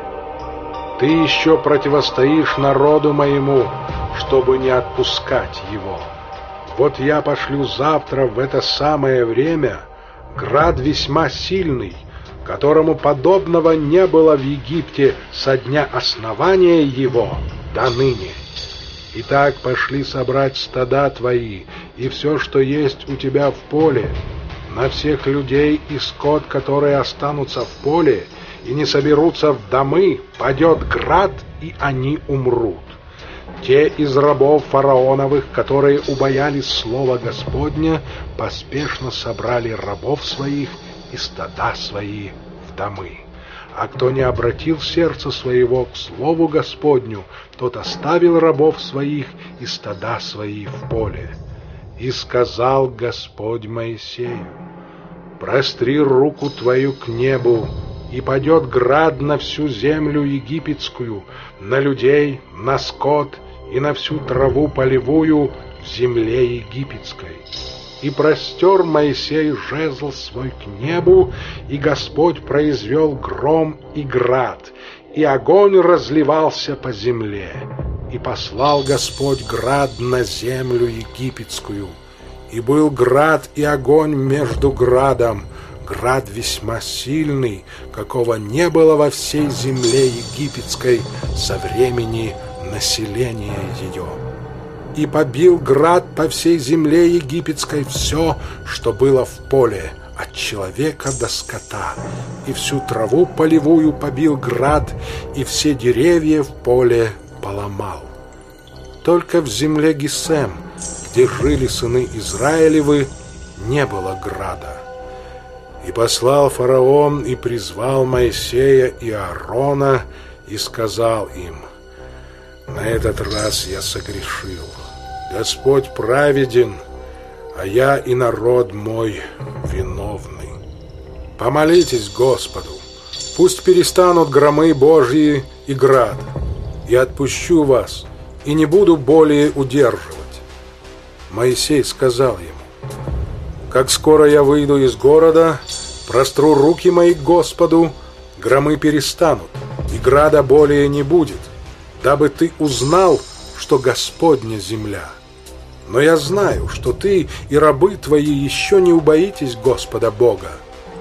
Ты еще противостоишь народу моему, чтобы не отпускать его. Вот я пошлю завтра в это самое время град весьма сильный, которому подобного не было в Египте со дня основания его до ныне. Итак, пошли собрать стада твои и все, что есть у тебя в поле, на всех людей и скот, которые останутся в поле и не соберутся в домы, падет град, и они умрут. Те из рабов фараоновых, которые убоялись слова Господня, поспешно собрали рабов своих и стада свои в домы. А кто не обратил сердце своего к слову Господню, тот оставил рабов своих и стада свои в поле. И сказал Господь Моисею: простри руку твою к небу, и падет град на всю землю египетскую, на людей, на скот и на всю траву полевую в земле египетской. И простер Моисей жезл свой к небу, и Господь произвел гром и град, и огонь разливался по земле. И послал Господь град на землю египетскую. И был град и огонь между градом, град весьма сильный, какого не было во всей земле египетской со времени населения ее. И побил град по всей земле египетской все, что было в поле, от человека до скота, и всю траву полевую побил град, и все деревья в поле поломал. Только в земле Гесем, где жили сыны Израилевы, не было града. И послал фараон и призвал Моисея и Аарона и сказал им: на этот раз я согрешил. Господь праведен, а я и народ мой виновны. Помолитесь Господу, пусть перестанут громы Божьи и град, и отпущу вас, и не буду более удерживать. Моисей сказал ему: как скоро я выйду из города, простру руки мои к Господу, громы перестанут, и града более не будет, дабы ты узнал, что Господня земля. Но я знаю, что ты и рабы твои еще не убоитесь Господа Бога.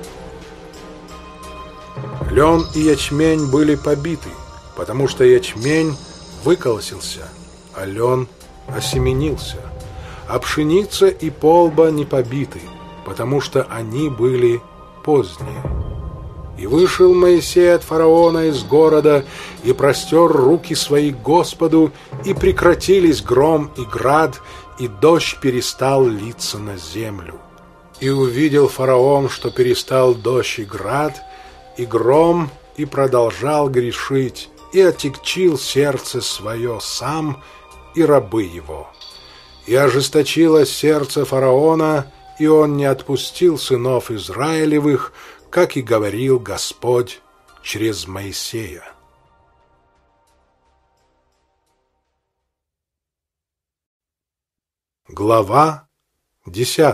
Лен и ячмень были побиты, потому что ячмень выколосился, а лен осеменился, а пшеница и полба не побиты, потому что они были поздние. И вышел Моисей от фараона из города и простер руки свои к Господу, и прекратились гром и град, и дождь перестал литься на землю. И увидел фараон, что перестал дождь и град, и гром, и продолжал грешить, и отягчил сердце свое сам и рабы его. И ожесточилось сердце фараона, и он не отпустил сынов Израилевых, как и говорил Господь через Моисея. Глава 10.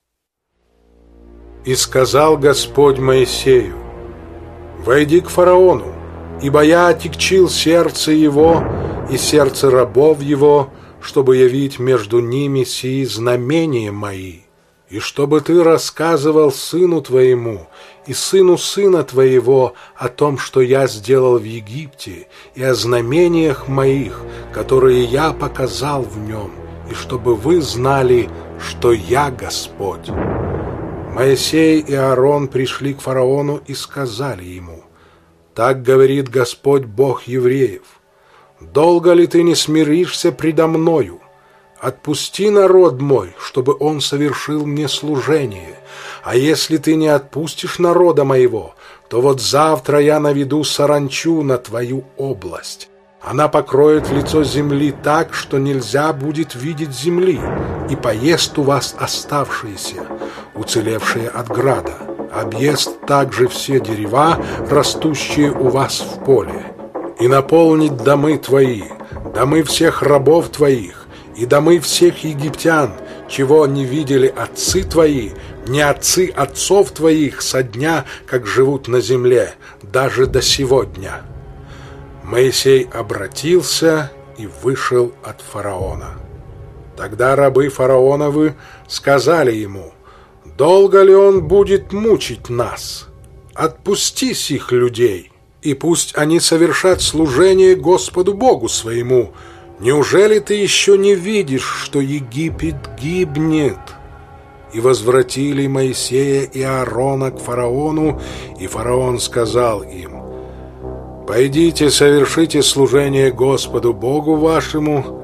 И сказал Господь Моисею: «Войди к фараону, ибо я отягчил сердце его и сердце рабов его, чтобы явить между ними сии знамения мои, и чтобы ты рассказывал сыну твоему и сыну сына твоего о том, что я сделал в Египте, и о знамениях моих, которые я показал в нем, и чтобы вы знали, что я Господь». Моисей и Аарон пришли к фараону и сказали ему: «Так говорит Господь Бог евреев: долго ли ты не смиришься предо мною? Отпусти народ мой, чтобы он совершил мне служение. А если ты не отпустишь народа моего, то вот завтра я наведу саранчу на твою область. Она покроет лицо земли так, что нельзя будет видеть земли, и поест у вас оставшиеся, уцелевшие от града, объест также все дерева, растущие у вас в поле, и наполнит домы твои, домы всех рабов твоих, и домы всех египтян, чего не видели отцы твои, не отцы отцов твоих со дня, как живут на земле, даже до сего дня». Моисей обратился и вышел от фараона. Тогда рабы фараоновы сказали ему: «Долго ли он будет мучить нас? Отпусти сих людей, и пусть они совершат служение Господу Богу своему. Неужели ты еще не видишь, что Египет гибнет?» И возвратили Моисея и Аарона к фараону, и фараон сказал им: «Пойдите, совершите служение Господу Богу вашему».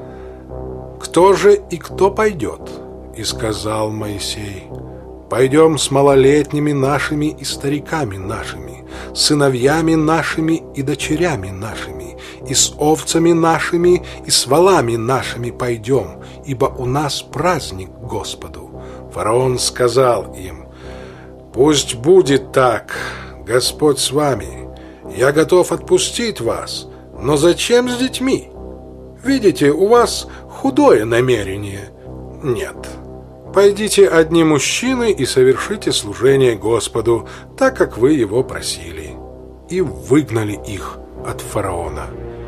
«Кто же и кто пойдет?» И сказал Моисей: «Пойдем с малолетними нашими и стариками нашими, сыновьями нашими и дочерями нашими, и с овцами нашими и с волами нашими пойдем, ибо у нас праздник Господу». Фараон сказал им: «Пусть будет так, Господь с вами. Я готов отпустить вас, но зачем с детьми? Видите, у вас худое намерение. Нет. Пойдите одни мужчины и совершите служение Господу, так как вы его просили». И выгнали их от фараона.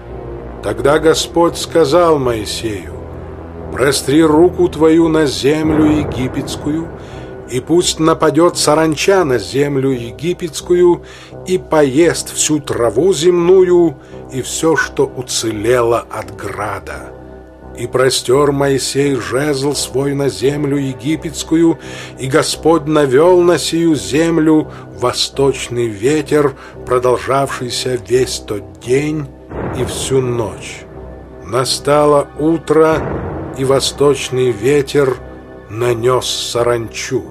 Тогда Господь сказал Моисею: «Простри руку твою на землю египетскую, и пусть нападет саранча на землю египетскую и поест всю траву земную и все, что уцелело от града». И простер Моисей жезл свой на землю египетскую, и Господь навел на сию землю восточный ветер, продолжавшийся весь тот день и всю ночь. Настало утро, и восточный ветер нанес саранчу.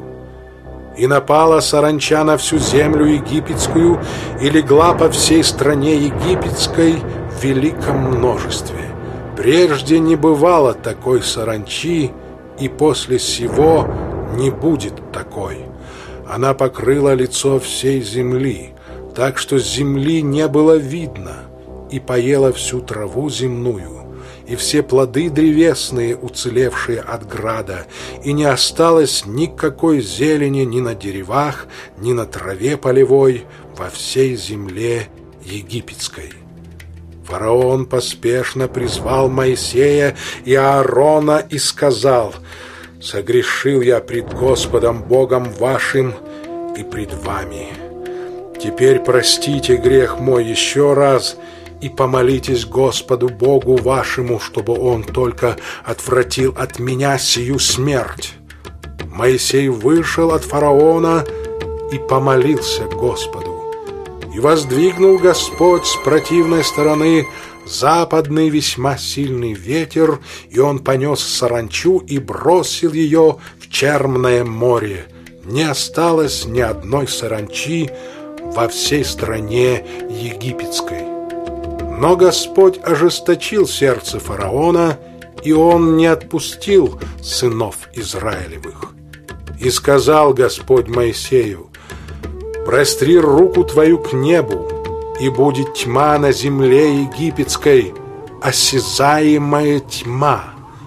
И напала саранча на всю землю египетскую, и легла по всей стране египетской в великом множестве. Прежде не бывало такой саранчи, и после сего не будет такой. Она покрыла лицо всей земли, так что земли не было видно, и поела всю траву земную, и все плоды древесные, уцелевшие от града, и не осталось никакой зелени ни на деревах, ни на траве полевой во всей земле египетской. Фараон поспешно призвал Моисея и Аарона и сказал: «Согрешил я пред Господом Богом вашим и пред вами. Теперь простите грех мой еще раз и помолитесь Господу Богу вашему, чтобы Он только отвратил от меня сию смерть». Моисей вышел от фараона и помолился Господу. И воздвигнул Господь с противной стороны западный весьма сильный ветер, и он понес саранчу и бросил ее в Черное море. Не осталось ни одной саранчи во всей стране египетской. Но Господь ожесточил сердце фараона, и он не отпустил сынов Израилевых. И сказал Господь Моисею: «Простри руку твою к небу, и будет тьма на земле египетской, осязаемая тьма».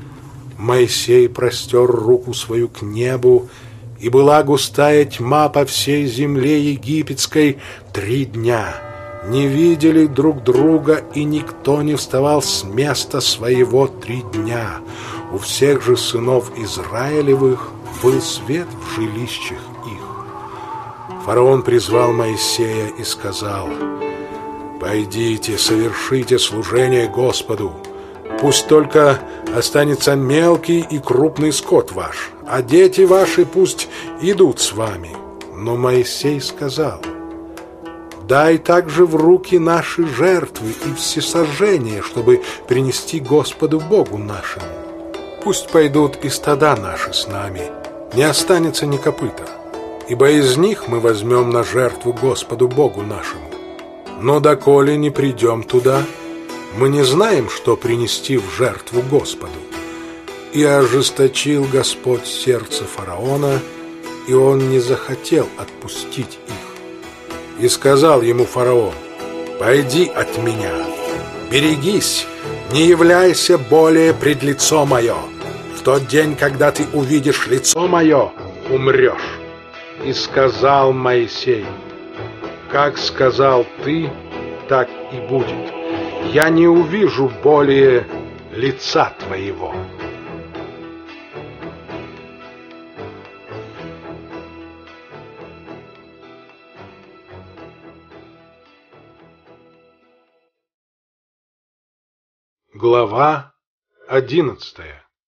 Моисей простер руку свою к небу, и была густая тьма по всей земле египетской 3 дня. Не видели друг друга, и никто не вставал с места своего 3 дня. У всех же сынов Израилевых был свет в жилищах их. Фараон призвал Моисея и сказал: «Пойдите, совершите служение Господу. Пусть только останется мелкий и крупный скот ваш, а дети ваши пусть идут с вами». Но Моисей сказал: «Дай также в руки наши жертвы и всесожжения, чтобы принести Господу Богу нашему. Пусть пойдут и стада наши с нами, не останется ни копыта, ибо из них мы возьмем на жертву Господу Богу нашему. Но доколе не придем туда, мы не знаем, что принести в жертву Господу». И ожесточил Господь сердце фараона, и он не захотел отпустить их. И сказал ему фараон: «Пойди от меня, берегись, не являйся более пред лицо мое. В тот день, когда ты увидишь лицо мое, умрешь». И сказал Моисей: «Как сказал ты, так и будет. Я не увижу более лица твоего». Глава 11.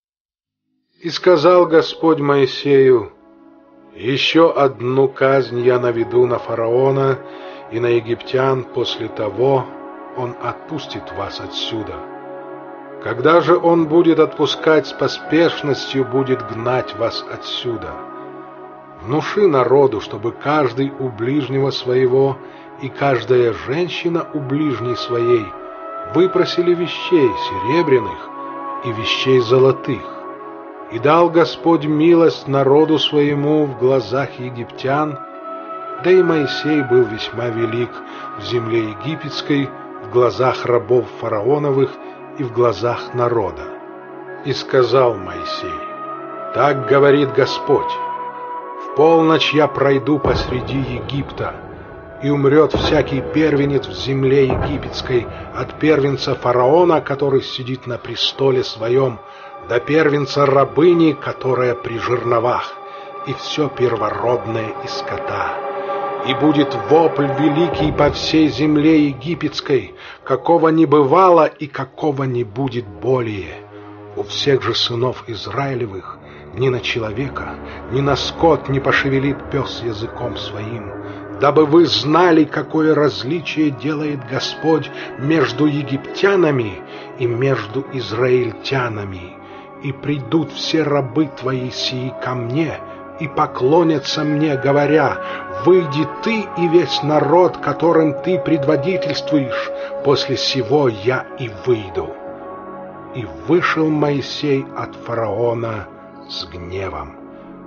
И сказал Господь Моисею: «Еще одну казнь я наведу на фараона и на египтян, после того он отпустит вас отсюда. Когда же он будет отпускать, с поспешностью будет гнать вас отсюда. Внуши народу, чтобы каждый у ближнего своего и каждая женщина у ближней своей выпросили вещей серебряных и вещей золотых. И дал Господь милость народу своему в глазах египтян, да и Моисей был весьма велик в земле египетской, в глазах рабов фараоновых и в глазах народа. И сказал Моисей: «Так говорит Господь: в полночь я пройду посреди Египта, и умрет всякий первенец в земле египетской, от первенца фараона, который сидит на престоле своем, до первенца рабыни, которая при жерновах, и все первородное из скота. И будет вопль великий по всей земле египетской, какого не бывало и какого не будет более. У всех же сынов Израилевых ни на человека, ни на скот не пошевелит пес языком своим, дабы вы знали, какое различие делает Господь между египтянами и между израильтянами. И придут все рабы твои сии ко мне и поклонятся мне, говоря: выйди ты и весь народ, которым ты предводительствуешь, после сего я и выйду». И вышел Моисей от фараона с гневом.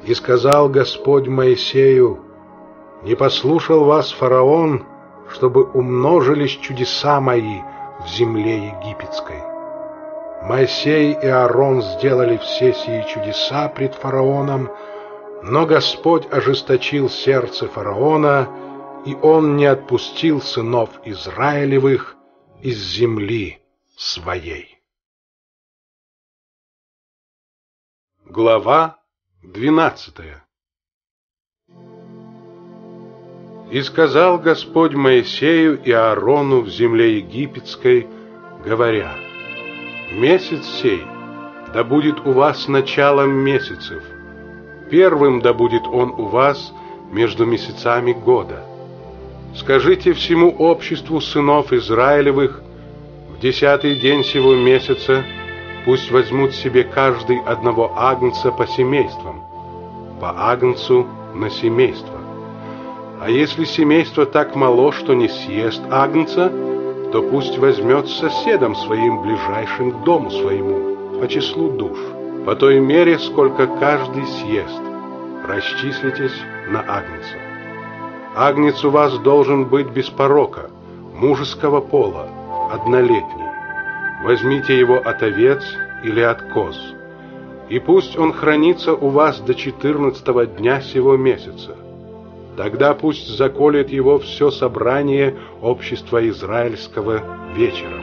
И сказал Господь Моисею: не послушал вас фараон, чтобы умножились чудеса мои в земле египетской. Моисей и Аарон сделали все сии чудеса пред фараоном, но Господь ожесточил сердце фараона, и он не отпустил сынов Израилевых из земли своей. Глава 12. И сказал Господь Моисею и Аарону в земле египетской, говоря: месяц сей да будет у вас началом месяцев, первым да будет он у вас между месяцами года. Скажите всему обществу сынов Израилевых: в 10-й день сего месяца пусть возьмут себе каждый одного агнца по семействам, по агнцу на семейство. А если семейство так мало, что не съест агнца, то пусть возьмет с соседом своим ближайшим к дому своему по числу душ, по той мере, сколько каждый съест. Расчислитесь на агнца. Агнец у вас должен быть без порока, мужеского пола, однолетний. Возьмите его от овец или от коз, и пусть он хранится у вас до 14-го дня сего месяца. Тогда пусть заколет его все собрание общества израильского вечером.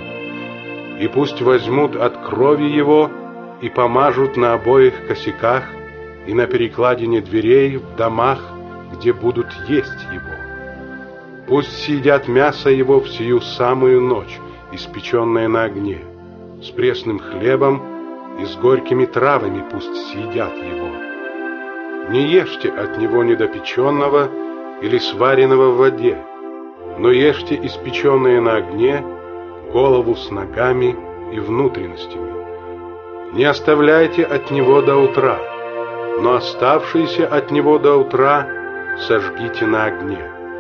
И пусть возьмут от крови его и помажут на обоих косяках и на перекладине дверей в домах, где будут есть его. Пусть съедят мясо его в сию самую ночь, испеченное на огне, с пресным хлебом и с горькими травами пусть съедят его. Не ешьте от него недопеченного или сваренного в воде, но ешьте испеченное на огне, голову с ногами и внутренностями. Не оставляйте от него до утра, но оставшиеся от него до утра сожгите на огне.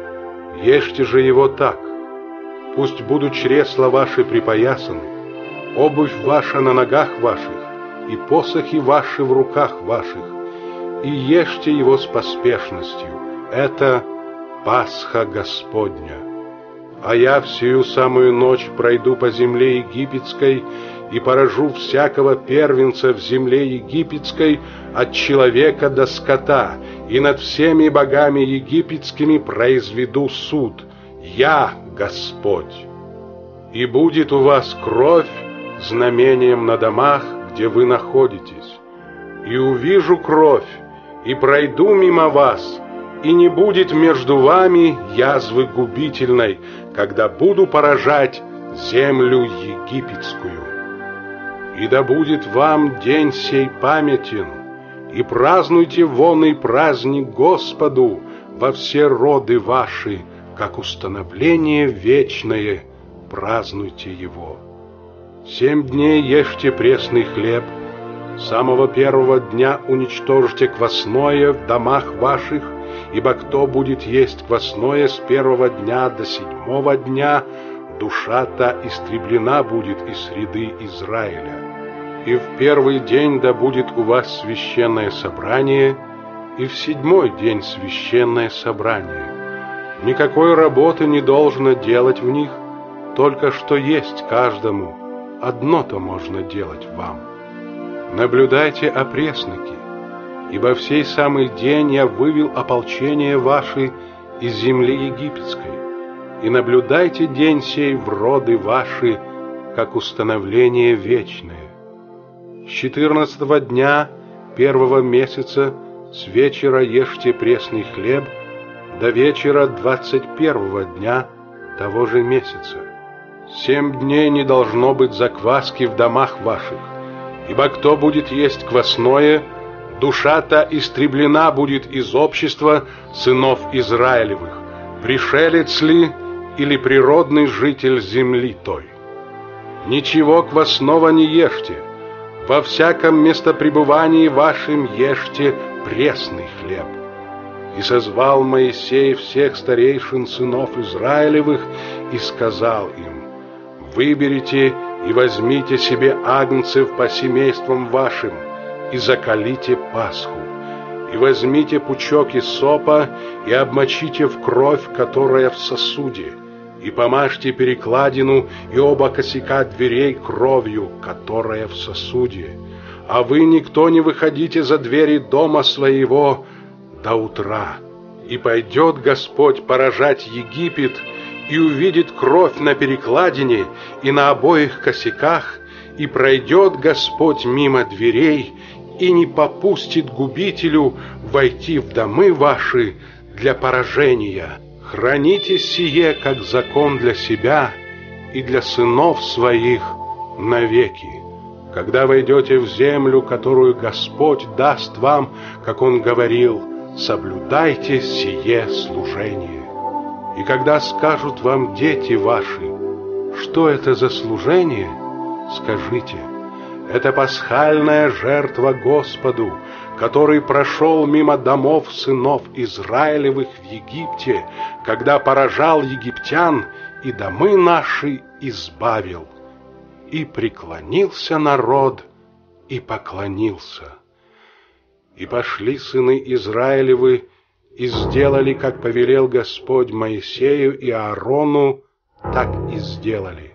Ешьте же его так: пусть будут чресла ваши припоясаны, обувь ваша на ногах ваших, и посохи ваши в руках ваших, и ешьте его с поспешностью. Это Пасха Господня. А я в сию самую ночь пройду по земле египетской и поражу всякого первенца в земле египетской от человека до скота, и над всеми богами египетскими произведу суд. Я Господь. И будет у вас кровь знамением на домах, где вы находитесь. И увижу кровь, и пройду мимо вас, и не будет между вами язвы губительной, когда буду поражать землю египетскую. И да будет вам день сей памятен, и празднуйте вонный праздник Господу во все роды ваши, как установление вечное, празднуйте его. 7 дней ешьте пресный хлеб, с самого первого дня уничтожьте квасное в домах ваших, ибо кто будет есть квасное с первого дня до 7-го дня, душа та истреблена будет из среды Израиля. И в первый день да будет у вас священное собрание, и в 7-й день священное собрание. Никакой работы не должно делать в них, только что есть каждому, одно-то можно делать вам. Наблюдайте о пресноке, ибо в сей самый день я вывел ополчение ваше из земли египетской, и наблюдайте день сей в роды ваши, как установление вечное. С 14-го дня 1-го месяца с вечера ешьте пресный хлеб до вечера 21-го дня того же месяца. 7 дней не должно быть закваски в домах ваших, ибо кто будет есть квасное, душа-то истреблена будет из общества сынов Израилевых, пришелец ли или природный житель земли той. Ничего квасного не ешьте, во всяком местопребывании вашим ешьте пресный хлеб. И созвал Моисей всех старейшин сынов Израилевых и сказал им: выберите и возьмите себе агнцев по семействам вашим, и заколите Пасху, и возьмите пучок иссопа и обмочите в кровь, которая в сосуде, и помажьте перекладину и оба косяка дверей кровью, которая в сосуде. А вы никто не выходите за двери дома своего до утра. И пойдет Господь поражать Египет, и увидит кровь на перекладине и на обоих косяках, и пройдет Господь мимо дверей, и не попустит губителю войти в домы ваши для поражения. Храните сие, как закон для себя и для сынов своих навеки. Когда войдете в землю, которую Господь даст вам, как Он говорил, соблюдайте сие служение. И когда скажут вам дети ваши, что это за служение, скажите: это пасхальная жертва Господу, который прошел мимо домов сынов Израилевых в Египте, когда поражал египтян и домы наши избавил. И преклонился народ, и поклонился. И пошли сыны Израилевы, и сделали, как повелел Господь Моисею и Аарону, так и сделали.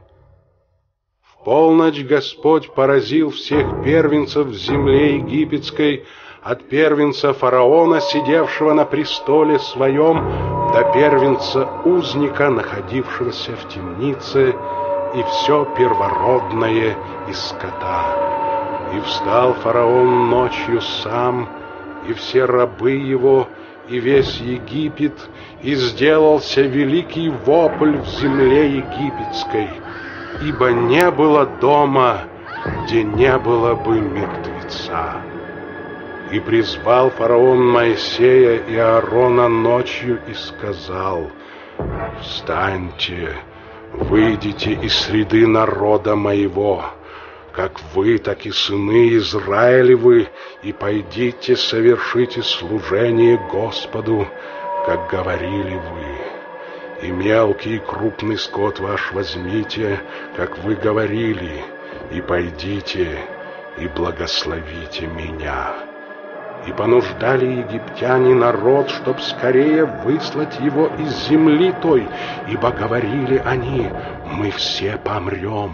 В полночь Господь поразил всех первенцев в земле египетской, от первенца фараона, сидевшего на престоле своем, до первенца узника, находившегося в темнице, и все первородное из скота. И встал фараон ночью сам, и все рабы его, и весь Египет, и сделался великий вопль в земле египетской, ибо не было дома, где не было бы мертвеца. И призвал фараон Моисея и Аарона ночью и сказал: «Встаньте, выйдите из среды народа моего, как вы, так и сыны Израилевы, и пойдите совершите служение Господу, как говорили вы. И мелкий и крупный скот ваш возьмите, как вы говорили, и пойдите, и благословите меня». И понуждали египтяне народ, чтоб скорее выслать его из земли той, ибо говорили они: «Мы все помрем».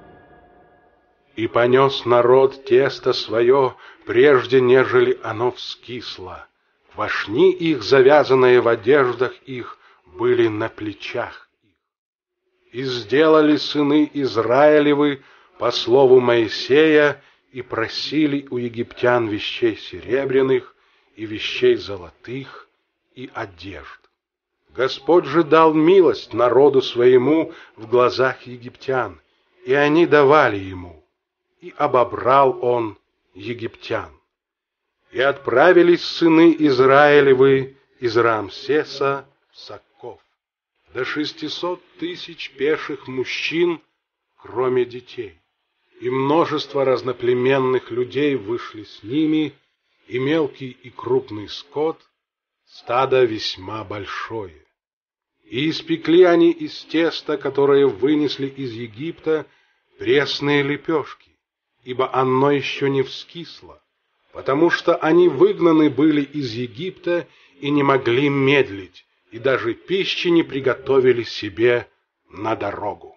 И понес народ тесто свое, прежде нежели оно вскисло. Вошни их, завязанные в одеждах их, были на плечах их. И сделали сыны Израилевы по слову Моисея, и просили у египтян вещей серебряных и вещей золотых и одежд. Господь же дал милость народу своему в глазах египтян, и они давали ему, и обобрал он египтян. И отправились сыны Израилевы из Рамсеса в Сокков, до 600 тысяч пеших мужчин, кроме детей. И множество разноплеменных людей вышли с ними, и мелкий и крупный скот, стадо весьма большое. И испекли они из теста, которое вынесли из Египта, пресные лепешки, ибо оно еще не вскисло, потому что они выгнаны были из Египта и не могли медлить, и даже пищи не приготовили себе на дорогу.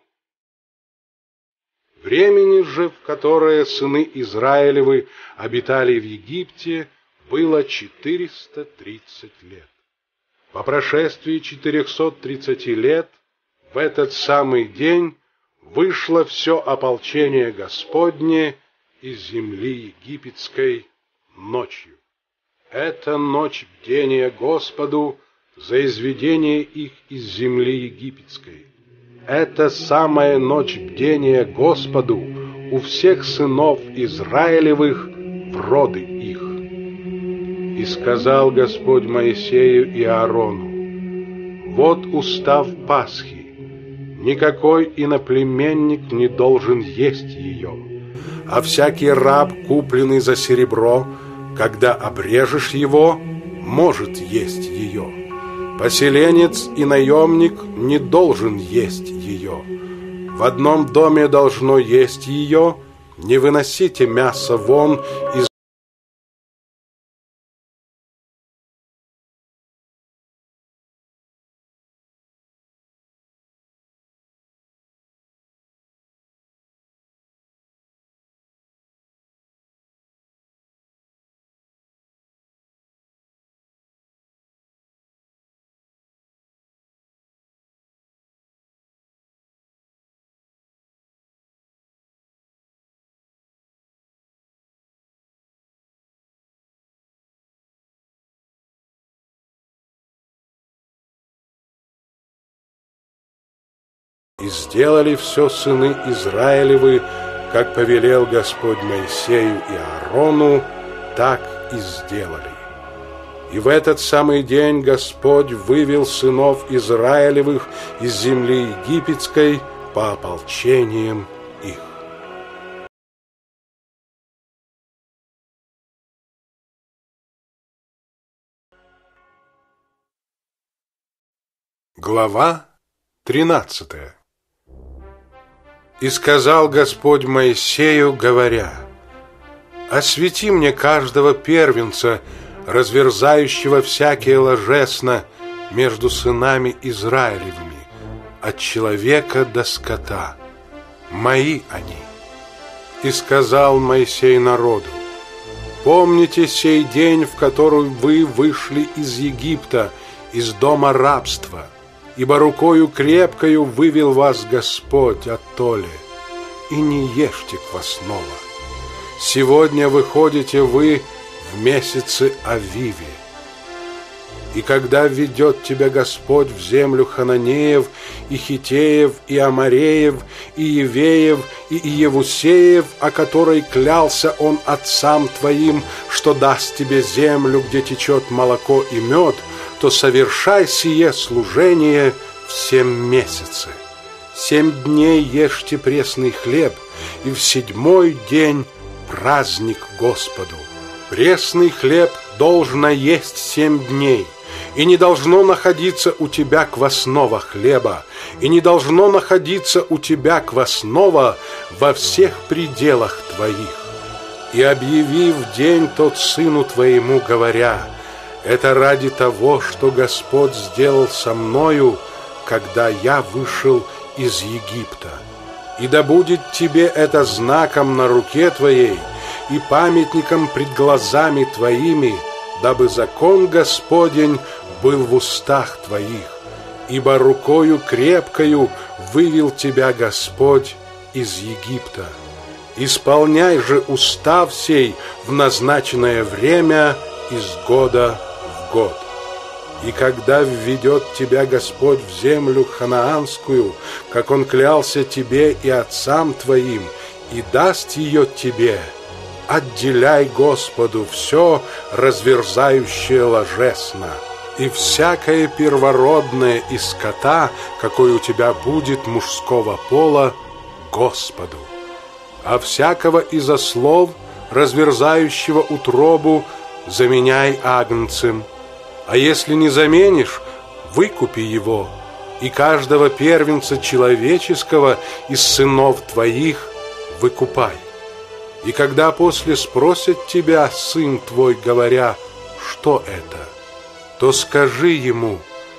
Времени же, в которое сыны Израилевы обитали в Египте, было 430 лет. По прошествии 430 лет в этот самый день вышло все ополчение Господне из земли египетской ночью. Это ночь бдения Господу за изведение их из земли египетской. Это самая ночь бдения Господу у всех сынов Израилевых в роды их. И сказал Господь Моисею и Аарону: вот устав Пасхи, никакой иноплеменник не должен есть ее, а всякий раб, купленный за серебро, когда обрежешь его, может есть ее. Поселенец и наемник не должен есть ее. В одном доме должно есть ее, не выносите мясо вон из И сделали все сыны Израилевы, как повелел Господь Моисею и Аарону, так и сделали. И в этот самый день Господь вывел сынов Израилевых из земли египетской по ополчениям их. Глава 13. И сказал Господь Моисею, говоря: «Освети мне каждого первенца, разверзающего всякие ложесно между сынами Израилевыми, от человека до скота. Мои они». И сказал Моисей народу: «Помните сей день, в который вы вышли из Египта, из дома рабства, ибо рукою крепкою вывел вас Господь оттоле, и не ешьте квасного. Сегодня выходите вы в месяце Авиве. И когда введет тебя Господь в землю Хананеев, и Хитеев, и Амореев, и Евеев, и Иевусеев, о которой клялся Он отцам твоим, что даст тебе землю, где течет молоко и мед, то совершай сие служение в 7 месяцев. 7 дней ешьте пресный хлеб, и в 7-й день праздник Господу. Пресный хлеб должно есть 7 дней, и не должно находиться у тебя квасного хлеба, и не должно находиться у тебя квасного во всех пределах твоих. И объяви в день тот сыну твоему, говоря: это ради того, что Господь сделал со мною, когда я вышел из Египта. И да будет тебе это знаком на руке твоей и памятником пред глазами твоими, дабы закон Господень был в устах твоих, ибо рукою крепкою вывел тебя Господь из Египта. Исполняй же устав сей в назначенное время из года в год. И когда введет тебя Господь в землю ханаанскую, как Он клялся тебе и отцам твоим, и даст ее тебе, отделяй Господу все разверзающее ложесно, и всякое первородное из скота, какой у тебя будет мужского пола, Господу. А всякого из ослов, разверзающего утробу, заменяй агнцем. А если не заменишь, выкупи его, и каждого первенца человеческого из сынов твоих выкупай. И когда после спросят тебя, сын твой, говоря: что это? То скажи ему: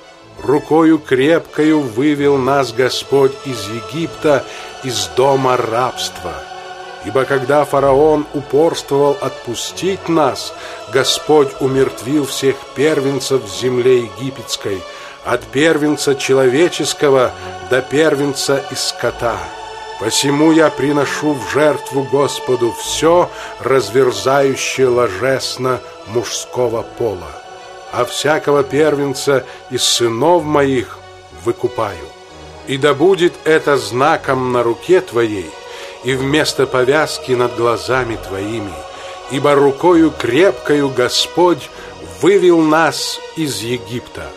рукою крепкою вывел нас Господь из Египта, из дома рабства. Ибо когда фараон упорствовал отпустить нас, Господь умертвил всех первенцев в земле египетской, от первенца человеческого до первенца из скота. Посему я приношу в жертву Господу все разверзающее ложесно мужского пола, а всякого первенца из сынов моих выкупаю. И да будет это знаком на руке твоей и вместо повязки над глазами твоими, ибо рукою крепкою Господь вывел нас из Египта.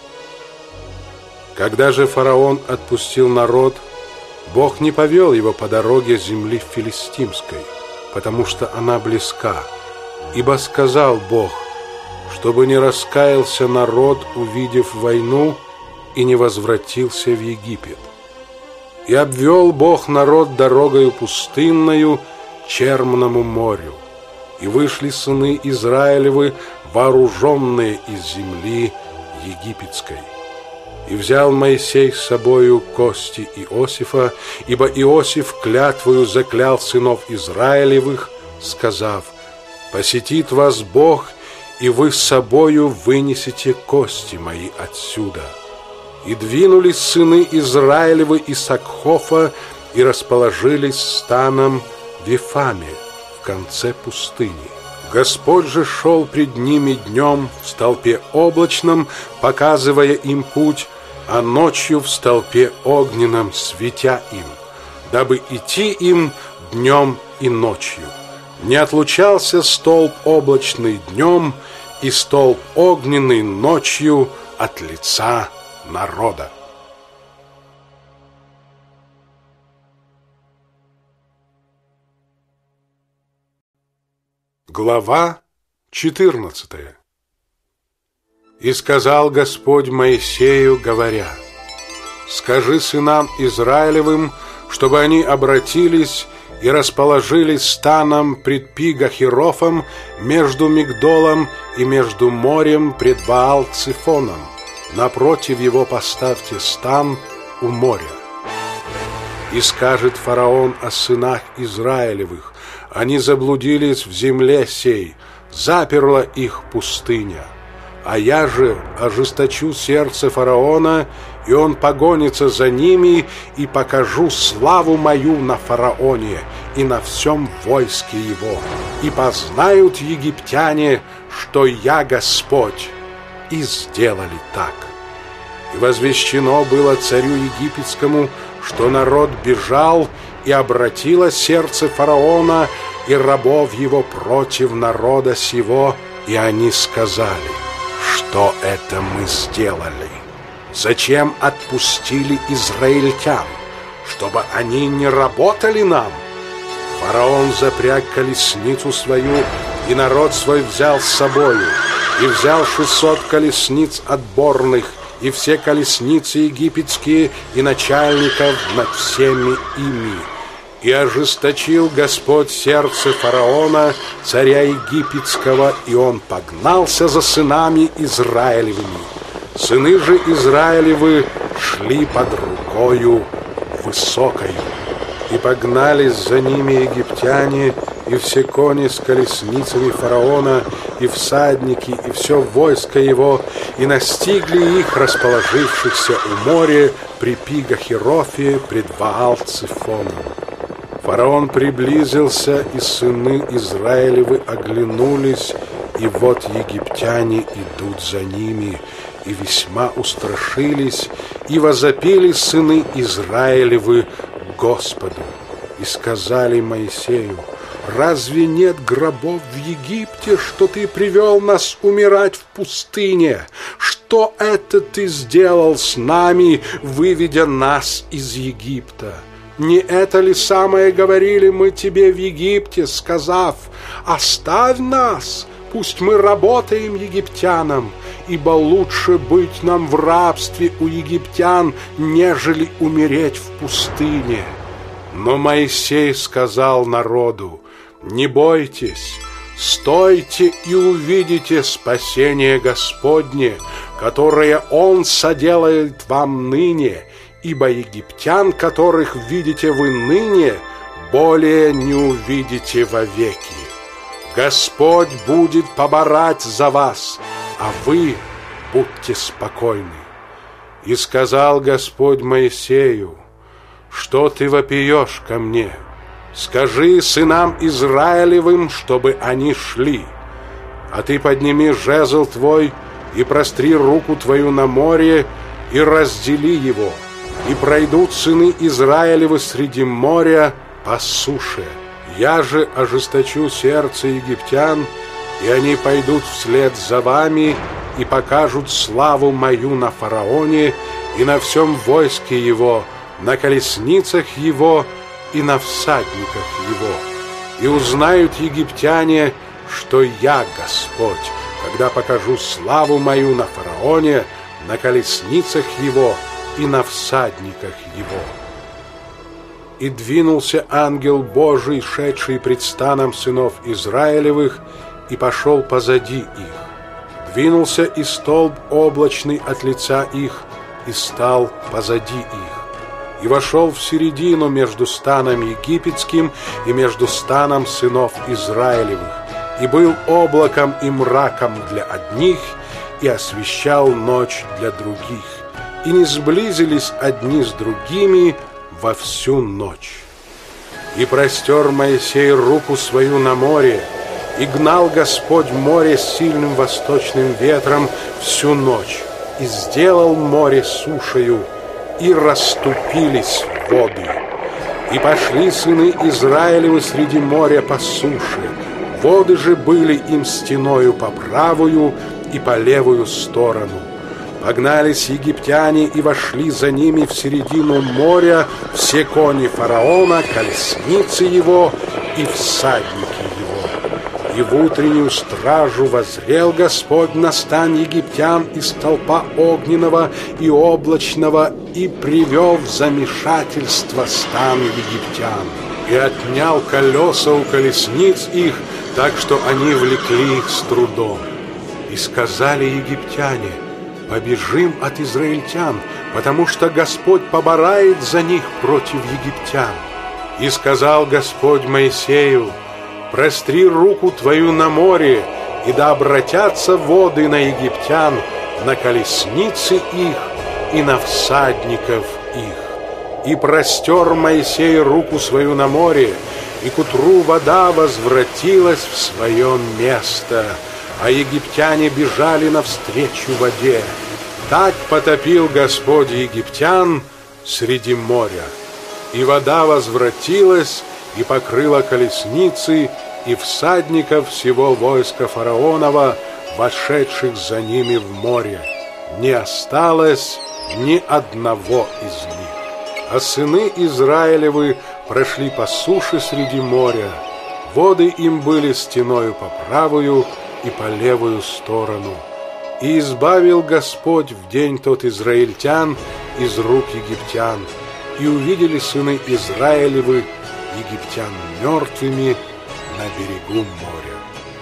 Когда же фараон отпустил народ, Бог не повел его по дороге земли филистимской, потому что она близка. Ибо сказал Бог, чтобы не раскаялся народ, увидев войну, и не возвратился в Египет. И обвел Бог народ дорогою пустынною, Черному морю. И вышли сыны Израилевы, вооруженные из земли египетской. И взял Моисей с собою кости Иосифа, ибо Иосиф клятвою заклял сынов Израилевых, сказав: посетит вас Бог, и вы с собою вынесете кости мои отсюда. И двинулись сыны Израилевы из Сакхофа и расположились станом в Вифаме, в конце пустыни. Господь же шел пред ними днем в столпе облачном, показывая им путь, а ночью в столпе огненном светя им, дабы идти им днем и ночью. Не отлучался столб облачный днем и столб огненный ночью от лица народа. Глава 14. И сказал Господь Моисею, говоря: «Скажи сынам Израилевым, чтобы они обратились и расположились станом пред Пи-Гахирофом между Мигдолом и между морем пред Ваал-Цифоном. Напротив его поставьте стан у моря. И скажет фараон о сынах Израилевых: они заблудились в земле сей, заперла их пустыня. А я же ожесточу сердце фараона, и он погонится за ними, и покажу славу мою на фараоне и на всем войске его, и познают египтяне, что я Господь». И сделали так. И возвещено было царю египетскому, что народ бежал, и обратило сердце фараона и рабов его против народа сего, и они сказали: «Что это мы сделали? Зачем отпустили израильтян? Чтобы они не работали нам?» Фараон запряг колесницу свою, и народ свой взял с собою, и взял 600 колесниц отборных, и все колесницы египетские, и начальников над всеми ими. И ожесточил Господь сердце фараона, царя египетского, и он погнался за сынами Израилевыми. Сыны же Израилевы шли под рукою высокою. И погнались за ними египтяне, и все кони с колесницами фараона, и всадники, и все войско его, и настигли их, расположившихся у моря при Пи-Гахирофе пред Ваал-Цифоном. Фараон приблизился, и сыны Израилевы оглянулись, и вот египтяне идут за ними, и весьма устрашились, и возопили сыны Израилевы Господу. И сказали Моисею: «Разве нет гробов в Египте, что ты привел нас умирать в пустыне? Что это ты сделал с нами, выведя нас из Египта? Не это ли самое говорили мы тебе в Египте, сказав: оставь нас, пусть мы работаем египтянам, ибо лучше быть нам в рабстве у египтян, нежели умереть в пустыне?» Но Моисей сказал народу: «Не бойтесь, стойте и увидите спасение Господне, которое Он соделает вам ныне, ибо египтян, которых видите вы ныне, более не увидите вовеки. Господь будет поборать за вас, а вы будьте спокойны». И сказал Господь Моисею: «Что ты вопиешь ко мне? Скажи сынам Израилевым, чтобы они шли. А ты подними жезл твой и простри руку твою на море, и раздели его, и пройдут сыны Израилевы среди моря по суше. Я же ожесточу сердце египтян, и они пойдут вслед за вами и покажут славу мою на фараоне и на всем войске его, на колесницах его и на всадниках его. И узнают египтяне, что я Господь, когда покажу славу мою на фараоне, на колесницах его и на всадниках его». И двинулся ангел Божий, шедший пред станом сынов Израилевых, и пошел позади их. Двинулся и столб облачный от лица их, и стал позади их. И вошел в середину между станом египетским и между станом сынов Израилевых, и был облаком и мраком для одних, и освещал ночь для других, и не сблизились одни с другими во всю ночь. И простер Моисей руку свою на море, и гнал Господь море с сильным восточным ветром всю ночь, и сделал море сушею, и расступились воды. И пошли сыны Израилевы среди моря по суше, воды же были им стеною по правую и по левую сторону. Погнались египтяне и вошли за ними в середину моря все кони фараона, колесницы его и всадники его. И в утреннюю стражу воззрел Господь на стан египтян из столпа огненного и облачного и привел в замешательство стан египтян. И отнял колеса у колесниц их, так что они влекли их с трудом. И сказали египтяне: побежим от израильтян, потому что Господь поборает за них против египтян. И сказал Господь Моисею: простри руку твою на море, и да обратятся воды на египтян, на колесницы их и на всадников их. И простер Моисей руку свою на море, и к утру вода возвратилась в свое место, а египтяне бежали навстречу воде. Так потопил Господь египтян среди моря. И вода возвратилась и покрыла колесницы и всадников всего войска фараонова, вошедших за ними в море. Не осталось ни одного из них. А сыны Израилевы прошли по суше среди моря. Воды им были стеною по правую и по левую сторону. И избавил Господь в день тот израильтян из рук египтян. И увидели сыны Израилевы египтян мертвыми на берегу моря.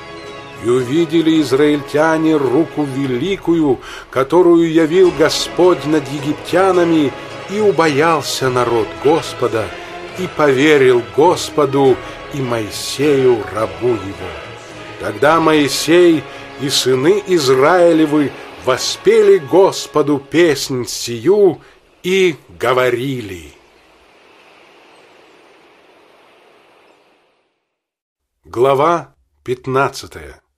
И увидели израильтяне руку великую, которую явил Господь над египтянами, и убоялся народ Господа, и поверил Господу и Моисею рабу его. Тогда Моисей и сыны Израилевы воспели Господу песнь сию и говорили. Глава 15.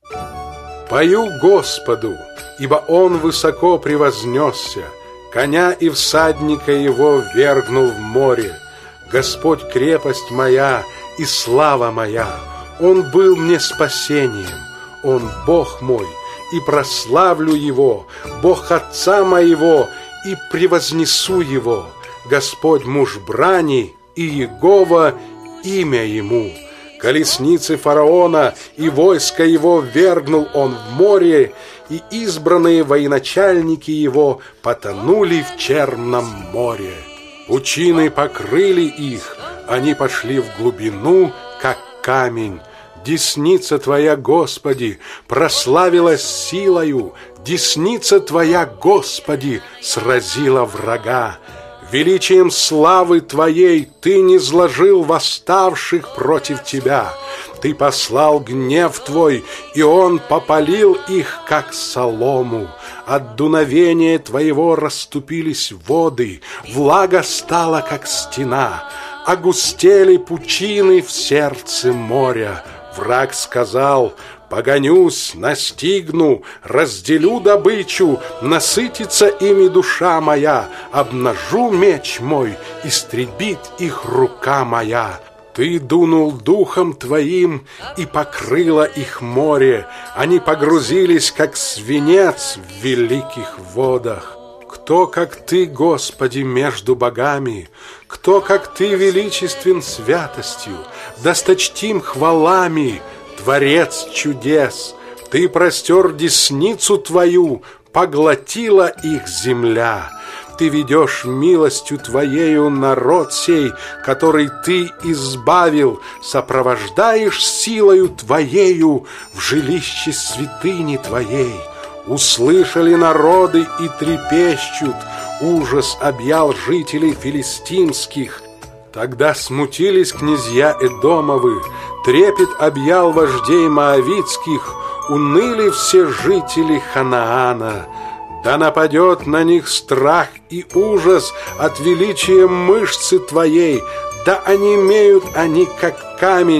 Пою Господу, ибо Он высоко превознесся, коня и всадника его ввергнул в море. Господь крепость моя и слава моя, Он был мне спасением, Он Бог мой, и прославлю Его, Бог Отца моего, и превознесу Его, Господь муж брани, и Иегова имя Ему. Колесницы фараона и войско его ввергнул он в море, и избранные военачальники его потонули в Черном море. Пучины покрыли их, они пошли в глубину, как камень. Десница Твоя, Господи, прославилась силою, десница Твоя, Господи, сразила врага. Величием славы Твоей Ты низложил восставших против Тебя. Ты послал гнев Твой, и он попалил их, как солому. От дуновения Твоего расступились воды, влага стала, как стена, огустели пучины в сердце моря. Враг сказал: погонюсь, настигну, разделю добычу, насытится ими душа моя, обнажу меч мой, истребит их рука моя. Ты дунул духом Твоим, и покрыло их море, они погрузились, как свинец в великих водах. Кто, как Ты, Господи, между богами? Кто, как Ты, величествен святостью, досточтим хвалами, Творец чудес? Ты простер десницу Твою, поглотила их земля. Ты ведешь милостью Твоею народ сей, который Ты избавил, сопровождаешь силою Твоею в жилище святыни Твоей. Услышали народы и трепещут, ужас объял жителей филистимских. Тогда смутились князья Эдомовы, трепет объял вождей моавитских, уныли все жители Ханаана. Да нападет на них страх и ужас от величия мышцы Твоей, да онемеют они, как камень,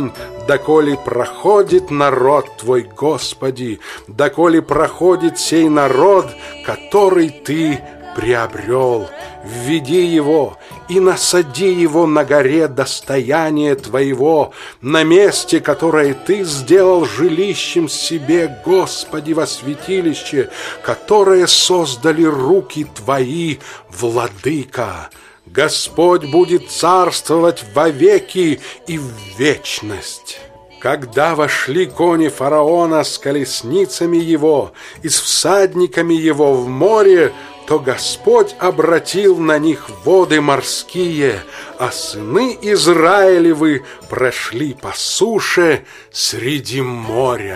доколе проходит народ Твой, Господи, доколе проходит сей народ, который Ты приобрел. Введи его и насади его на горе достояния Твоего, на месте, которое Ты сделал жилищем себе, Господи, во святилище, которое создали руки Твои, Владыка. Господь будет царствовать вовеки и в вечность. Когда вошли кони фараона с колесницами его и с всадниками его в море, то Господь обратил на них воды морские, а сыны Израилевы прошли по суше среди моря.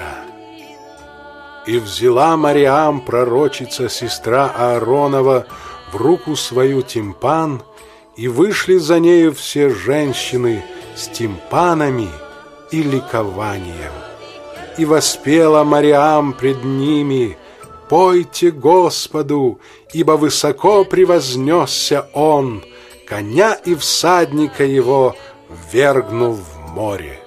И взяла Мариам, пророчица, сестра Ааронова, в руку свою тимпан, и вышли за нею все женщины с тимпанами и ликованием. И воспела Мариам пред ними: «Пойте Господу, ибо высоко превознесся Он, коня и всадника его ввергнул в море».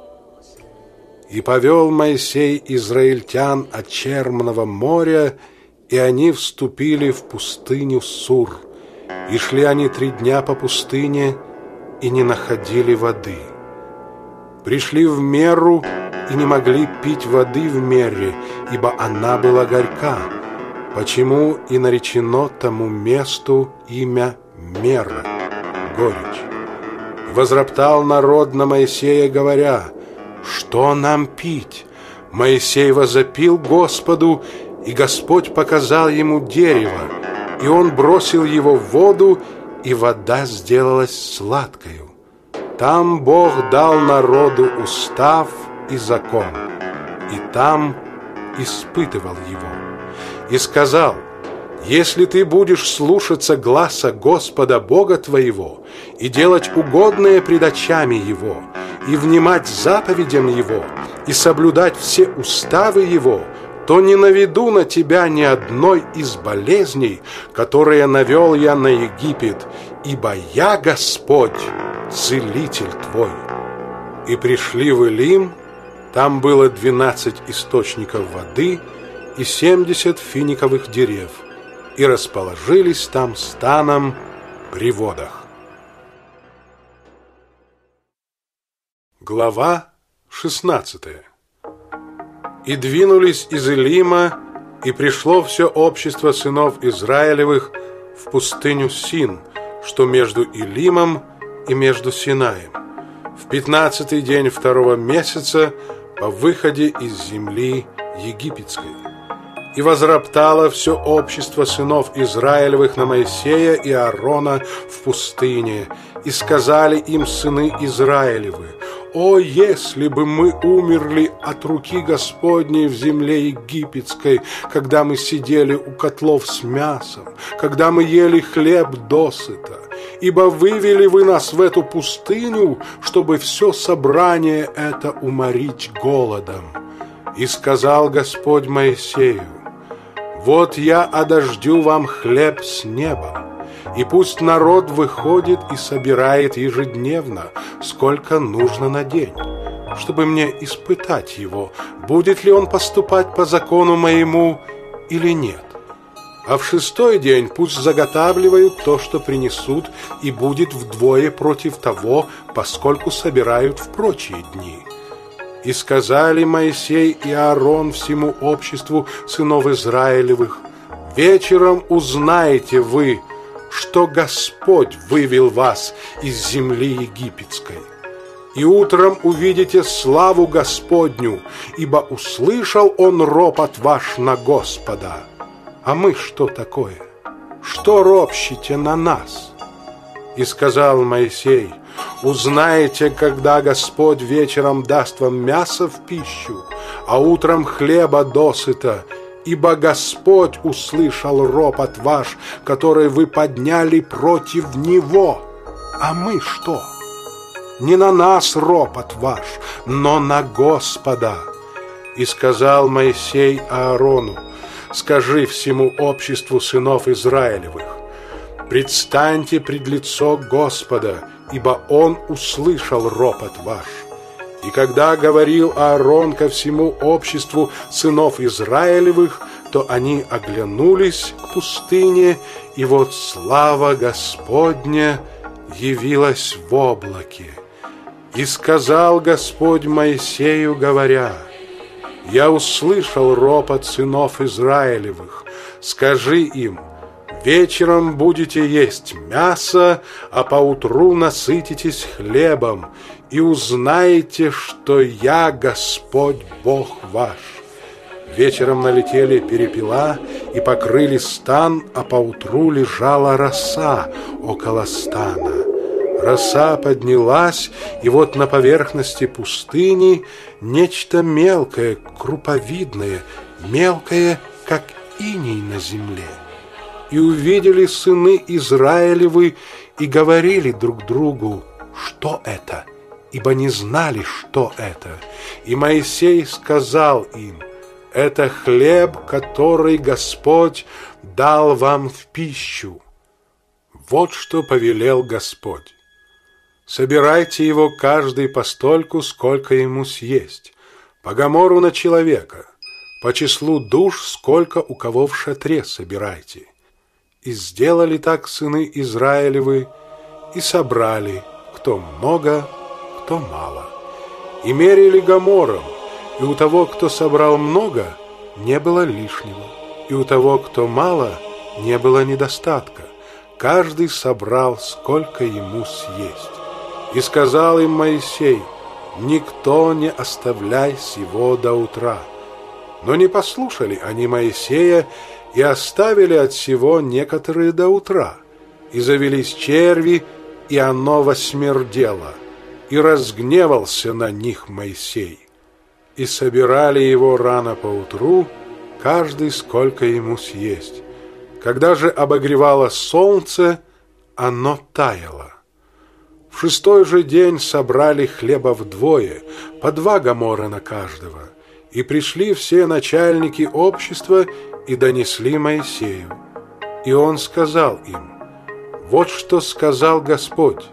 И повел Моисей израильтян от Чермного моря, и они вступили в пустыню Сур. И шли они 3 дня по пустыне, и не находили воды. Пришли в Меру, и не могли пить воды в Мере, ибо она была горька, почему и наречено тому месту имя Мера, горечь. И возроптал народ на Моисея, говоря: «Что нам пить?» Моисей возопил Господу, и Господь показал ему дерево, и он бросил его в воду, и вода сделалась сладкою. Там Бог дал народу устав и закон, и там испытывал его. И сказал: «Если ты будешь слушаться гласа Господа Бога твоего и делать угодное пред очами Его, и внимать заповедям Его, и соблюдать все уставы Его, то не наведу на тебя ни одной из болезней, которые навел я на Египет, ибо я Господь, целитель твой». И пришли в Илим, там было 12 источников воды и 70 финиковых дерев, и расположились там станом при водах. Глава 16. И двинулись из Илима, и пришло все общество сынов Израилевых в пустыню Син, что между Илимом и между Синаем, в 15-й день 2-го месяца по выходе из земли египетской. И возроптало все общество сынов Израилевых на Моисея и Аарона в пустыне, и сказали им сыны Израилевы: «О, если бы мы умерли от руки Господней в земле египетской, когда мы сидели у котлов с мясом, когда мы ели хлеб досыта, ибо вывели вы нас в эту пустыню, чтобы все собрание это уморить голодом». И сказал Господь Моисею: «Вот я одождю вам хлеб с неба, и пусть народ выходит и собирает ежедневно, сколько нужно на день, чтобы мне испытать его, будет ли он поступать по закону моему или нет. А в 6-й день пусть заготавливают то, что принесут, и будет вдвое против того, поскольку собирают в прочие дни». И сказали Моисей и Аарон всему обществу сынов Израилевых: «Вечером узнаете вы, что Господь вывел вас из земли египетской. И утром увидите славу Господню, ибо услышал Он ропот ваш на Господа. А мы что такое? Что ропщите на нас?» И сказал Моисей: «Узнаете, когда Господь вечером даст вам мясо в пищу, а утром хлеба досыта, ибо Господь услышал ропот ваш, который вы подняли против Него. А мы что? Не на нас ропот ваш, но на Господа». И сказал Моисей Аарону: «Скажи всему обществу сынов Израилевых: предстаньте пред лицо Господа, ибо Он услышал ропот ваш. И когда говорил Аарон ко всему обществу сынов Израилевых, то они оглянулись к пустыне, и вот слава Господня явилась в облаке. И сказал Господь Моисею, говоря: «Я услышал ропот сынов Израилевых. Скажи им: вечером будете есть мясо, а поутру насытитесь хлебом, и узнаете, что я Господь Бог ваш». Вечером налетели перепела и покрыли стан, а поутру лежала роса около стана. Роса поднялась, и вот на поверхности пустыни нечто мелкое, круповидное, мелкое, как иней на земле. И увидели сыны Израилевы и говорили друг другу: «Что это?» Ибо не знали, что это. И Моисей сказал им: «Это хлеб, который Господь дал вам в пищу». Вот что повелел Господь: собирайте его каждый постольку, сколько ему съесть, по гомору на человека, по числу душ, сколько у кого в шатре собирайте. И сделали так сыны Израилевы, и собрали, кто много, кто мало. И мерили гомором, и у того, кто собрал много, не было лишнего, и у того, кто мало, не было недостатка. Каждый собрал, сколько ему съесть. И сказал им Моисей: никто не оставляй сего до утра. Но не послушали они Моисея и оставили от сего некоторые до утра. И завелись черви, и оно восмердело, и разгневался на них Моисей. И собирали его рано поутру, каждый сколько ему съесть. Когда же обогревало солнце, оно таяло. В шестой же день собрали хлеба вдвое, по 2 гомора на каждого. И пришли все начальники общества и донесли Моисею. И он сказал им: вот что сказал Господь: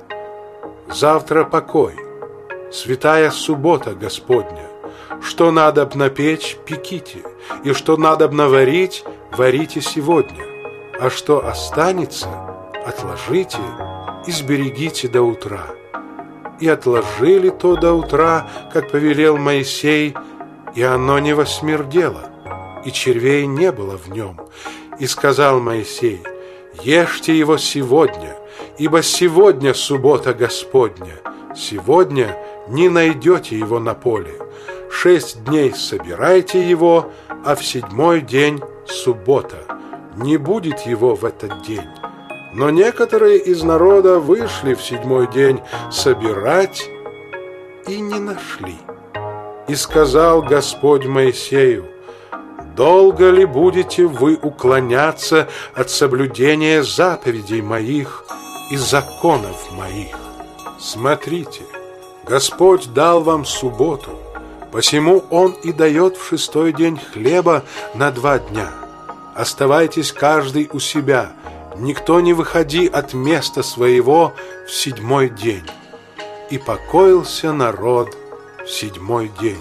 завтра покой, святая суббота Господня. Что надобно печь, пеките, и что надобно варить, варите сегодня, а что останется, отложите и сберегите до утра. И отложили то до утра, как повелел Моисей, и оно не восмердело, и червей не было в нем. И сказал Моисей: ешьте его сегодня, ибо сегодня суббота Господня, сегодня не найдете его на поле. 6 дней собирайте его, а в 7-й день суббота. Не будет его в этот день. Но некоторые из народа вышли в 7-й день собирать и не нашли. И сказал Господь Моисею: долго ли будете вы уклоняться от соблюдения заповедей моих и законов моих? Смотрите, Господь дал вам субботу, посему Он и дает в 6-й день хлеба на 2 дня. Оставайтесь каждый у себя, никто не выходи от места своего в 7-й день. И покоился народ в 7-й день.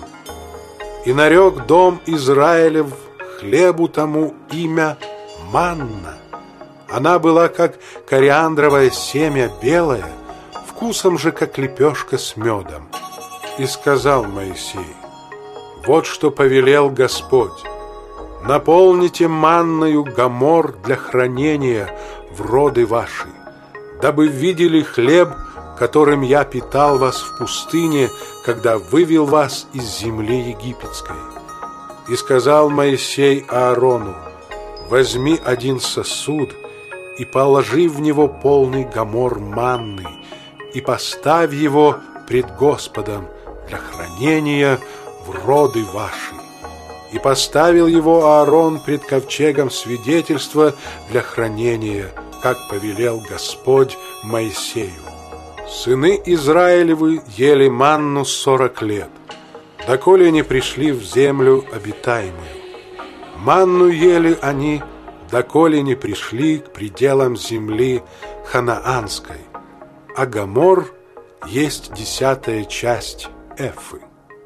И нарек дом Израилев хлебу тому имя манна. Она была как кориандровое семя белое, вкусом же как лепешка с медом. И сказал Моисей: вот что повелел Господь: наполните манною гомор для хранения в роды ваши, дабы видели хлеб, которым я питал вас в пустыне, когда вывел вас из земли египетской. И сказал Моисей Аарону: возьми 1 сосуд и положи в него полный гомор манны, и поставь его пред Господом для хранения в роды ваши. И поставил его Аарон пред ковчегом свидетельства для хранения, как повелел Господь Моисею. Сыны Израилевы ели манну 40 лет, доколе не пришли в землю обитаемую. Манну ели они, доколе не пришли к пределам земли ханаанской, а гомор есть 10-я часть эфы.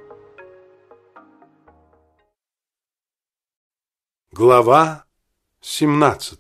Глава 17.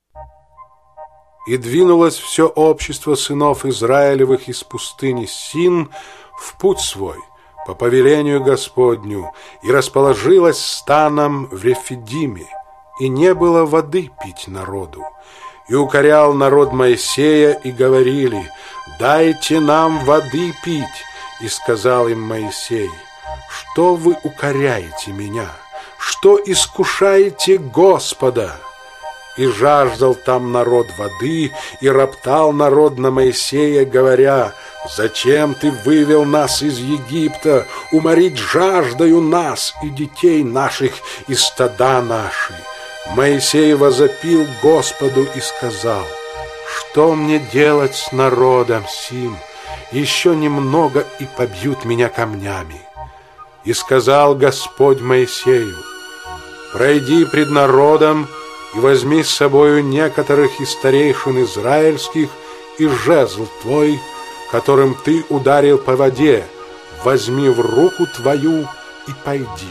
И двинулось все общество сынов Израилевых из пустыни Син в путь свой по повелению Господню, и расположилось станом в Рефидиме, и не было воды пить народу. И укорял народ Моисея, и говорили: «Дайте нам воды пить». И сказал им Моисей: «Что вы укоряете меня? Что искушаете Господа?» И жаждал там народ воды, и роптал народ на Моисея, говоря: «Зачем ты вывел нас из Египта, уморить жаждою нас и детей наших, и стада наши?» Моисей возопил Господу и сказал: «Что мне делать с народом сим? Еще немного, и побьют меня камнями». И сказал Господь Моисею: «Пройди пред народом, и возьми с собою некоторых из старейшин израильских, и жезл твой, которым ты ударил по воде, возьми в руку твою и пойди.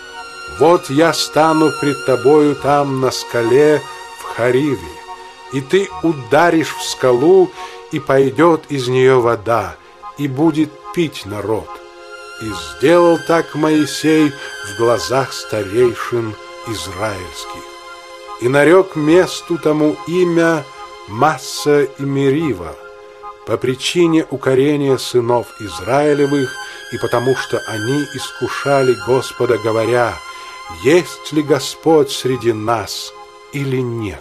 Вот я стану пред тобою там на скале в Хариве, и ты ударишь в скалу, и пойдет из нее вода, и будет пить народ». И сделал так Моисей в глазах старейшин израильских. И нарек месту тому имя Масса и Мерива, по причине укорения сынов Израилевых, и потому что они искушали Господа, говоря: «Есть ли Господь среди нас или нет?»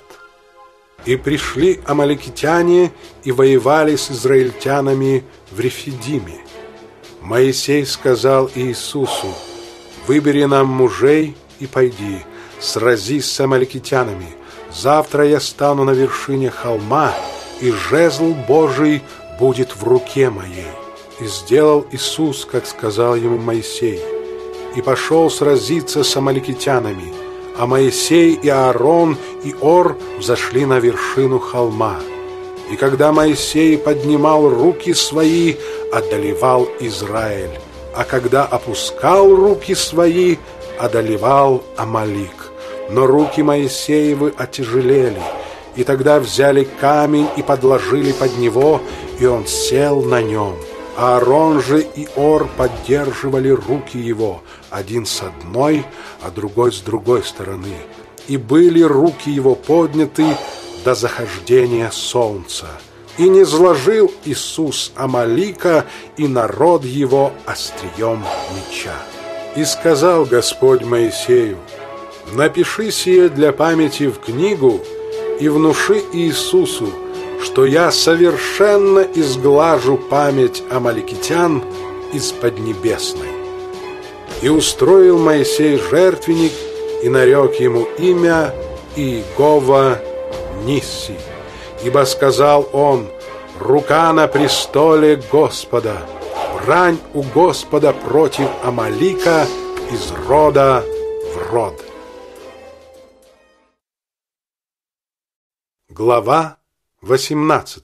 И пришли амаликитяне и воевали с израильтянами в Рефидиме. Моисей сказал Иисусу: «Выбери нам мужей и пойди, сразись с амаликитянами. Завтра я стану на вершине холма, и жезл Божий будет в руке моей». И сделал Иисус, как сказал ему Моисей, и пошел сразиться с амаликитянами. А Моисей и Аарон и Ор взошли на вершину холма. И когда Моисей поднимал руки свои, одолевал Израиль, а когда опускал руки свои, одолевал Амалик. Но руки Моисеевы отяжелели, и тогда взяли камень и подложили под него, и он сел на нем. Аарон же и Ор поддерживали руки его, один с одной, а другой с другой стороны. И были руки его подняты до захождения солнца. И не зложил Иисус Амалика и народ его острием меча. И сказал Господь Моисею: «Напиши сие для памяти в книгу, и внуши Иисусу, что я совершенно изглажу память амаликитян из Поднебесной». И устроил Моисей жертвенник, и нарек ему имя Иегова Нисси, ибо сказал он: «Рука на престоле Господа, брань у Господа против Амалика из рода в род». Глава 18.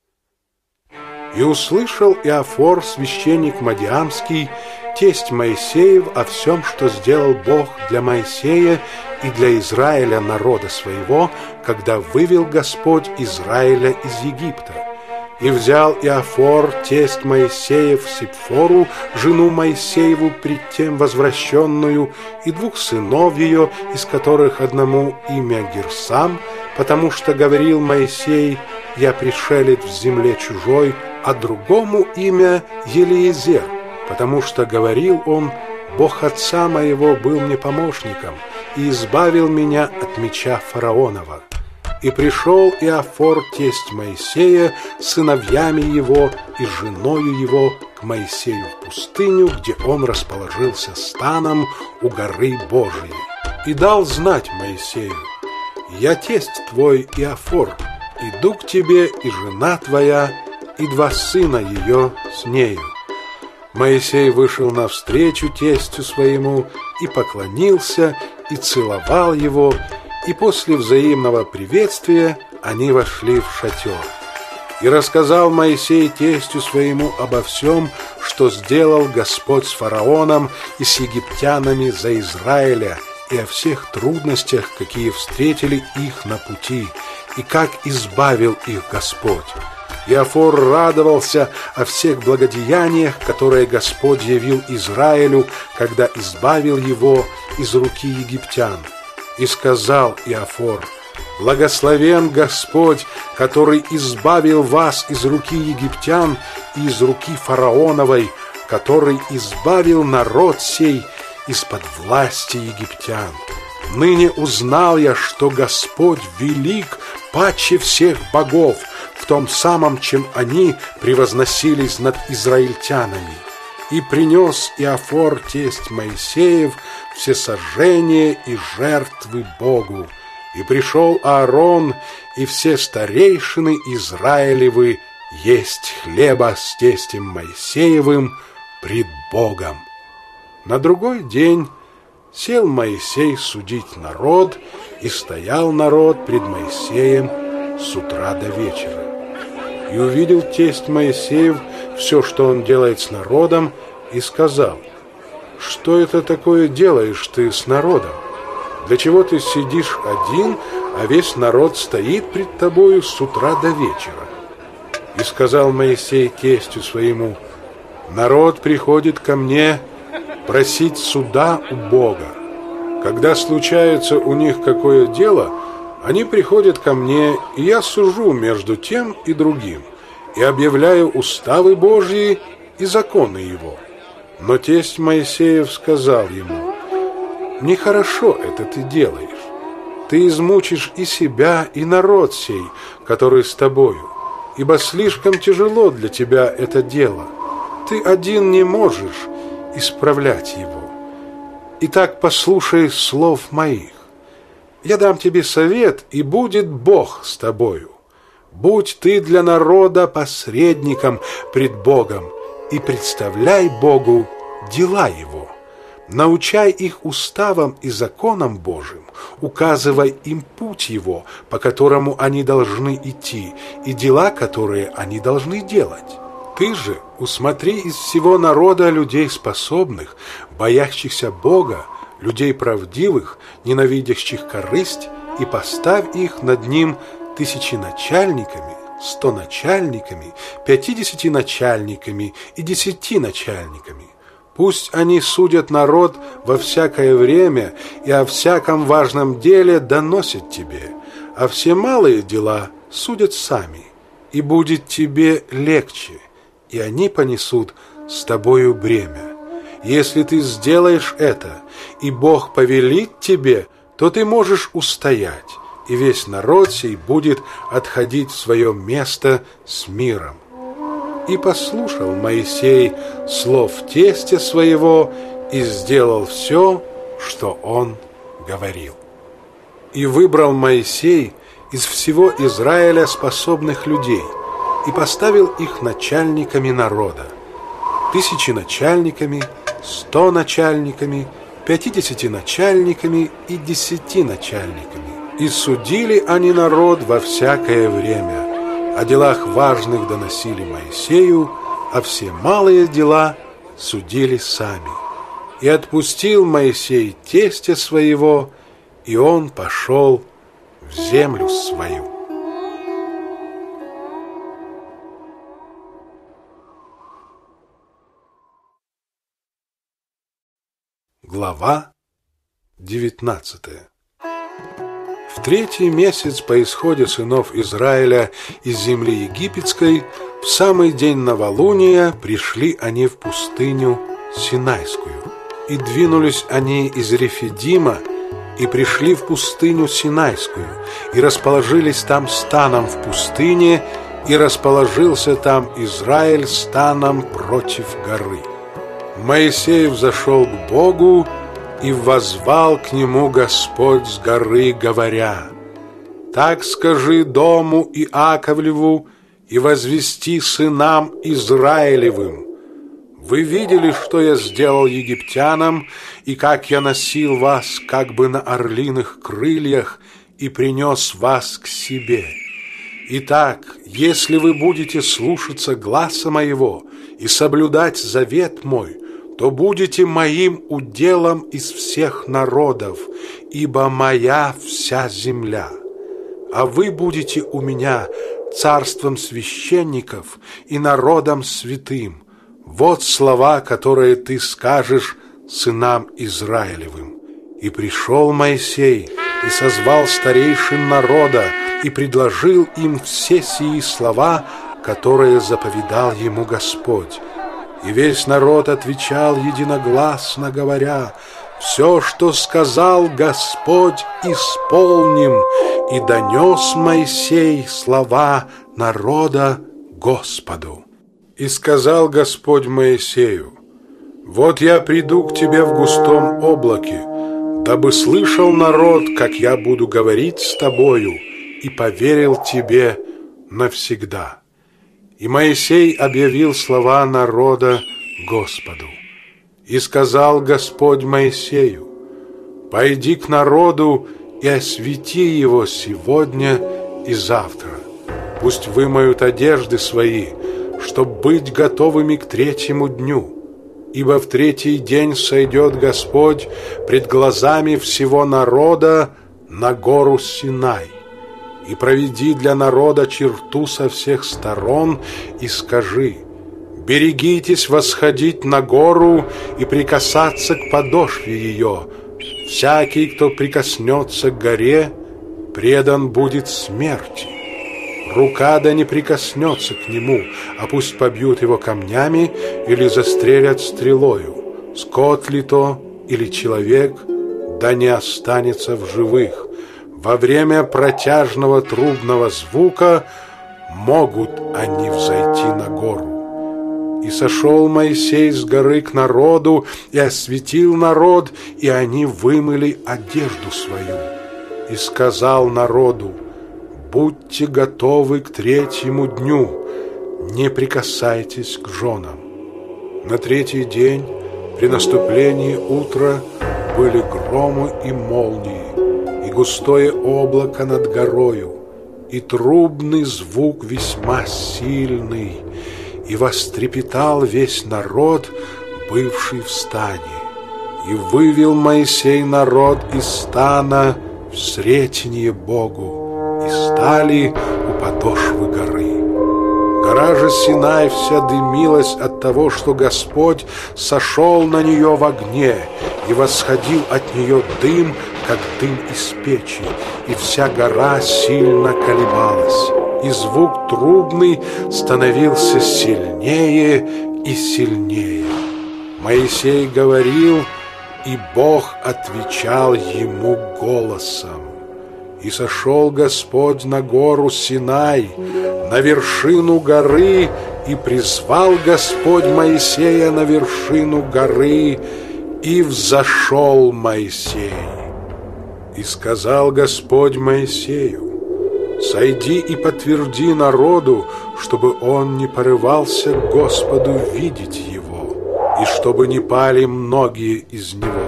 И услышал Иофор, священник Мадиамский, тесть Моисеев, о всем, что сделал Бог для Моисея и для Израиля, народа своего, когда вывел Господь Израиля из Египта. И взял Иофор, тесть Моисеев, Сипфору, жену Моисееву, пред тем возвращенную, и двух сынов ее, из которых одному имя Герсам, потому что говорил Моисей: «Я пришелец в земле чужой», а другому имя Елиезер, потому что говорил он: «Бог отца моего был мне помощником и избавил меня от меча фараонова». И пришел Иофор, тесть Моисея, с сыновьями его и женою его к Моисею в пустыню, где он расположился станом у горы Божией. И дал знать Моисею: «Я тесть твой Иофор, иду к тебе, и жена твоя, и два сына ее с нею». Моисей вышел навстречу тестю своему, и поклонился, и целовал его, и после взаимного приветствия они вошли в шатер. И рассказал Моисей тестю своему обо всем, что сделал Господь с фараоном и с египтянами за Израиля, и о всех трудностях, какие встретили их на пути, и как избавил их Господь. Иофор радовался о всех благодеяниях, которые Господь явил Израилю, когда избавил его из руки египтян. И сказал Иофор: «Благословен Господь, который избавил вас из руки египтян и из руки фараоновой, который избавил народ сей из-под власти египтян. Ныне узнал я, что Господь велик паче всех богов, в том самом, чем они превозносились над израильтянами. И принес Иофор, тесть Моисеев, всесожжение и жертвы Богу. И пришел Аарон и все старейшины Израилевы есть хлеба с тестем Моисеевым пред Богом. На другой день сел Моисей судить народ, и стоял народ пред Моисеем с утра до вечера. И увидел тесть Моисеев все, что он делает с народом, и сказал: «Что это такое делаешь ты с народом? Для чего ты сидишь один, а весь народ стоит пред тобою с утра до вечера?» И сказал Моисей тестю своему: «Народ приходит ко мне просить суда у Бога. Когда случается у них какое дело, они приходят ко мне, и я сужу между тем и другим, и объявляю уставы Божьи и законы его». Но тесть Моисеев сказал ему: «Нехорошо это ты делаешь. Ты измучишь и себя, и народ сей, который с тобою, ибо слишком тяжело для тебя это дело. Ты один не можешь исправлять его. Итак, послушай слов моих. Я дам тебе совет, и будет Бог с тобою. Будь ты для народа посредником пред Богом, и представляй Богу дела его. Научай их уставам и законам Божьим, указывай им путь его, по которому они должны идти, и дела, которые они должны делать. Ты же усмотри из всего народа людей способных, боящихся Бога, людей правдивых, ненавидящих корысть, и поставь их над ним 1000 начальниками, 100 начальниками, 50 начальниками и 10 начальниками. Пусть они судят народ во всякое время и о всяком важном деле доносят тебе, а все малые дела судят сами, и будет тебе легче, и они понесут с тобою бремя. Если ты сделаешь это, и Бог повелит тебе, то ты можешь устоять, и весь народ сей будет отходить в свое место с миром». И послушал Моисей слов тестя своего и сделал все, что он говорил. И выбрал Моисей из всего Израиля способных людей и поставил их начальниками народа, 1000 начальниками, 100 начальниками, 50 начальниками и 10 начальниками. И судили они народ во всякое время. О делах важных доносили Моисею, а все малые дела судили сами. И отпустил Моисей тестя своего, и он пошел в землю свою. Глава 19. В 3-й месяц по исходе сынов Израиля из земли египетской, в самый день новолуния пришли они в пустыню Синайскую. И двинулись они из Рефидима, и пришли в пустыню Синайскую, и расположились там станом в пустыне, и расположился там Израиль станом против горы. Моисей взошел к Богу, и воззвал к нему Господь с горы, говоря: «Так скажи дому Иаковлеву и возвести сынам Израилевым: вы видели, что я сделал египтянам, и как я носил вас как бы на орлиных крыльях и принес вас к себе. Итак, если вы будете слушаться гласа моего и соблюдать завет мой, то будете моим уделом из всех народов, ибо моя вся земля. А вы будете у меня царством священников и народом святым. Вот слова, которые ты скажешь сынам Израилевым. И пришел Моисей и созвал старейшин народа и предложил им все сии слова, которые заповедал ему Господь. И весь народ отвечал единогласно, говоря: «Все, что сказал Господь, исполним». И донес Моисей слова народа Господу. И сказал Господь Моисею: «Вот я приду к тебе в густом облаке, дабы слышал народ, как я буду говорить с тобою, и поверил тебе навсегда». И Моисей объявил слова народа Господу. И сказал Господь Моисею: «Пойди к народу и освети его сегодня и завтра. Пусть вымоют одежды свои, чтоб быть готовыми к третьему дню. Ибо в третий день сойдет Господь пред глазами всего народа на гору Синай. И проведи для народа черту со всех сторон, и скажи: берегитесь восходить на гору и прикасаться к подошве ее. Всякий, кто прикоснется к горе, предан будет смерти. Рука да не прикоснется к нему, а пусть побьют его камнями или застрелят стрелою. Скот ли то или человек, да не останется в живых. Во время протяжного трубного звука могут они взойти на гору». И сошел Моисей с горы к народу и осветил народ, и они вымыли одежду свою. И сказал народу: «Будьте готовы к третьему дню, не прикасайтесь к женам». На третий день, при наступлении утра, были громы и молнии, и густое облако над горою, и трубный звук весьма сильный, и вострепетал весь народ, бывший в стане. И вывел Моисей народ из стана в сретенье Богу, и стали у подошвы горы. Гора же Синай вся дымилась от того, что Господь сошел на нее в огне, и восходил от нее дым, как дым из печи, и вся гора сильно колебалась. И звук трубный становился сильнее и сильнее. Моисей говорил, и Бог отвечал ему голосом. И сошел Господь на гору Синай, на вершину горы, и призвал Господь Моисея на вершину горы, и взошел Моисей. И сказал Господь Моисею: «Сойди и подтверди народу, чтобы он не порывался к Господу видеть его, и чтобы не пали многие из него.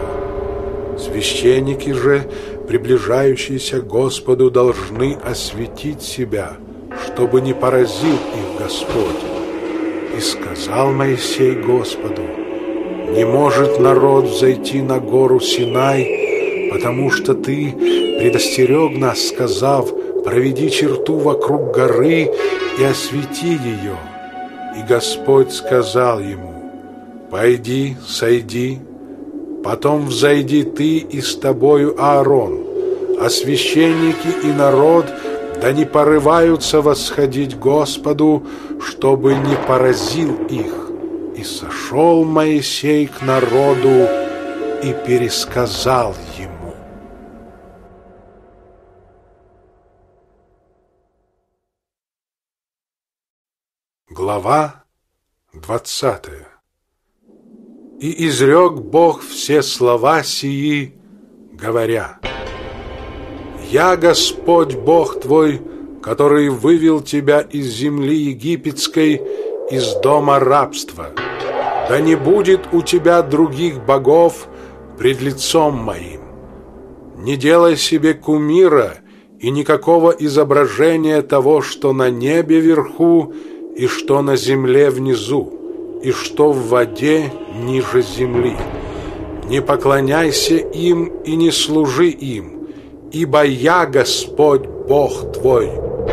Священники же, приближающиеся к Господу, должны осветить себя, чтобы не поразил их Господь». И сказал Моисей Господу: «Не может народ взойти на гору Синай, потому что ты предостерег нас, сказав: проведи черту вокруг горы и освети ее». И Господь сказал ему: «Пойди, сойди, потом взойди ты и с тобою Аарон, а священники и народ да не порываются восходить Господу, чтобы не поразил их». И сошел Моисей к народу и пересказал ему. Глава 20. И изрек Бог все слова сии, говоря: «Я Господь Бог твой, который вывел тебя из земли египетской, из дома рабства. Да не будет у тебя других богов пред лицом моим. Не делай себе кумира и никакого изображения того, что на небе вверху, и что на земле внизу, и что в воде ниже земли. Не поклоняйся им и не служи им, ибо я Господь Бог твой,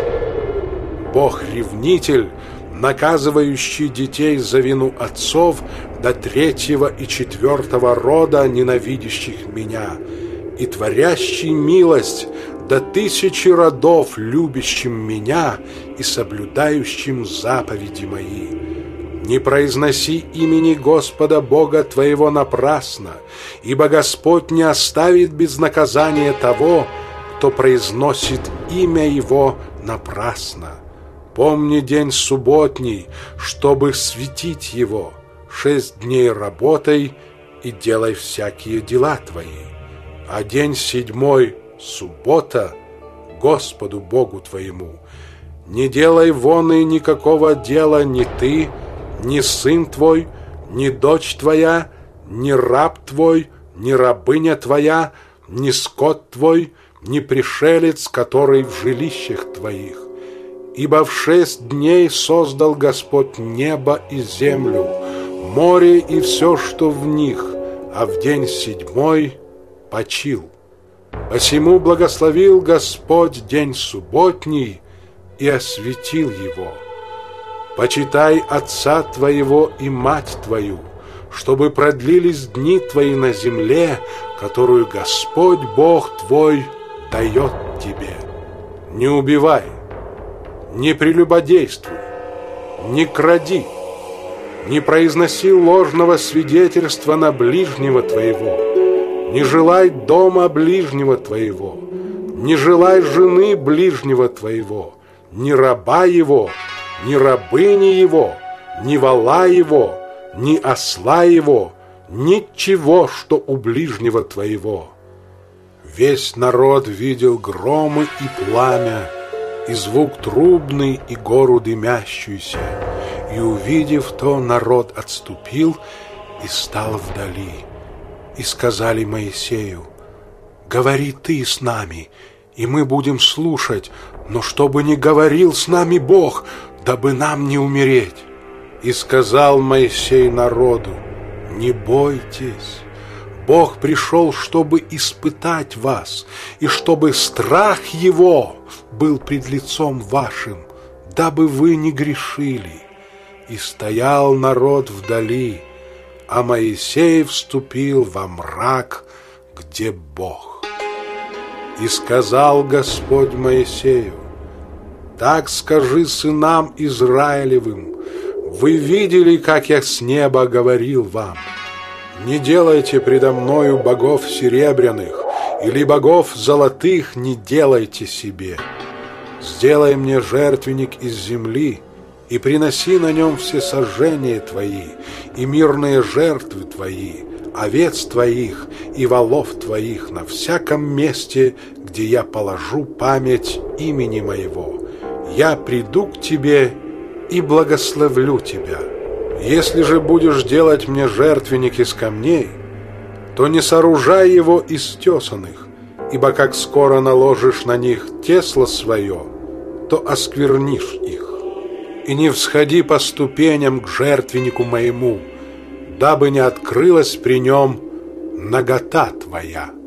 Бог-ревнитель, наказывающий детей за вину отцов до 3-го и 4-го рода, ненавидящих меня, и творящий милость до 1000 родов, любящим меня и соблюдающим заповеди мои. Не произноси имени Господа Бога твоего напрасно, ибо Господь не оставит без наказания того, кто произносит имя Его напрасно. Помни день субботний, чтобы светить его. 6 дней работай и делай всякие дела твои. А день 7 суббота Господу Богу твоему. Не делай вон и никакого дела ни ты, ни сын твой, ни дочь твоя, ни раб твой, ни рабыня твоя, ни скот твой, ни пришелец, который в жилищах твоих. Ибо в 6 дней создал Господь небо и землю, море и все, что в них, а в день 7 почил. Посему благословил Господь день субботний и осветил его. Почитай отца твоего и мать твою, чтобы продлились дни твои на земле, которую Господь Бог твой дает тебе. Не убивай, не прелюбодействуй, не кради, не произноси ложного свидетельства на ближнего твоего, не желай дома ближнего твоего, не желай жены ближнего твоего, ни раба его, ни рабыни его, ни вола его, ни осла его, ничего, что у ближнего твоего. Весь народ видел громы и пламя, и звук трубный, и гору дымящуюся. И, увидев то, народ отступил и стал вдали. И сказали Моисею: «Говори ты с нами, и мы будем слушать, но чтобы не говорил с нами Бог, дабы нам не умереть». И сказал Моисей народу: «Не бойтесь, Бог пришел, чтобы испытать вас, и чтобы страх Его был пред лицом вашим, дабы вы не грешили». И стоял народ вдали, а Моисей вступил во мрак, где Бог. И сказал Господь Моисею: «Так скажи сынам Израилевым: вы видели, как я с неба говорил вам. Не делайте предо мною богов серебряных, или богов золотых не делайте себе. Сделай мне жертвенник из земли, и приноси на нем все сожжения твои, и мирные жертвы твои, овец твоих и волов твоих на всяком месте, где я положу память имени моего. Я приду к тебе и благословлю тебя. Если же будешь делать мне жертвенник из камней, то не сооружай его из тесаных, ибо как скоро наложишь на них тесло свое, то осквернишь их. И не всходи по ступеням к жертвеннику моему, дабы не открылась при нем нагота твоя».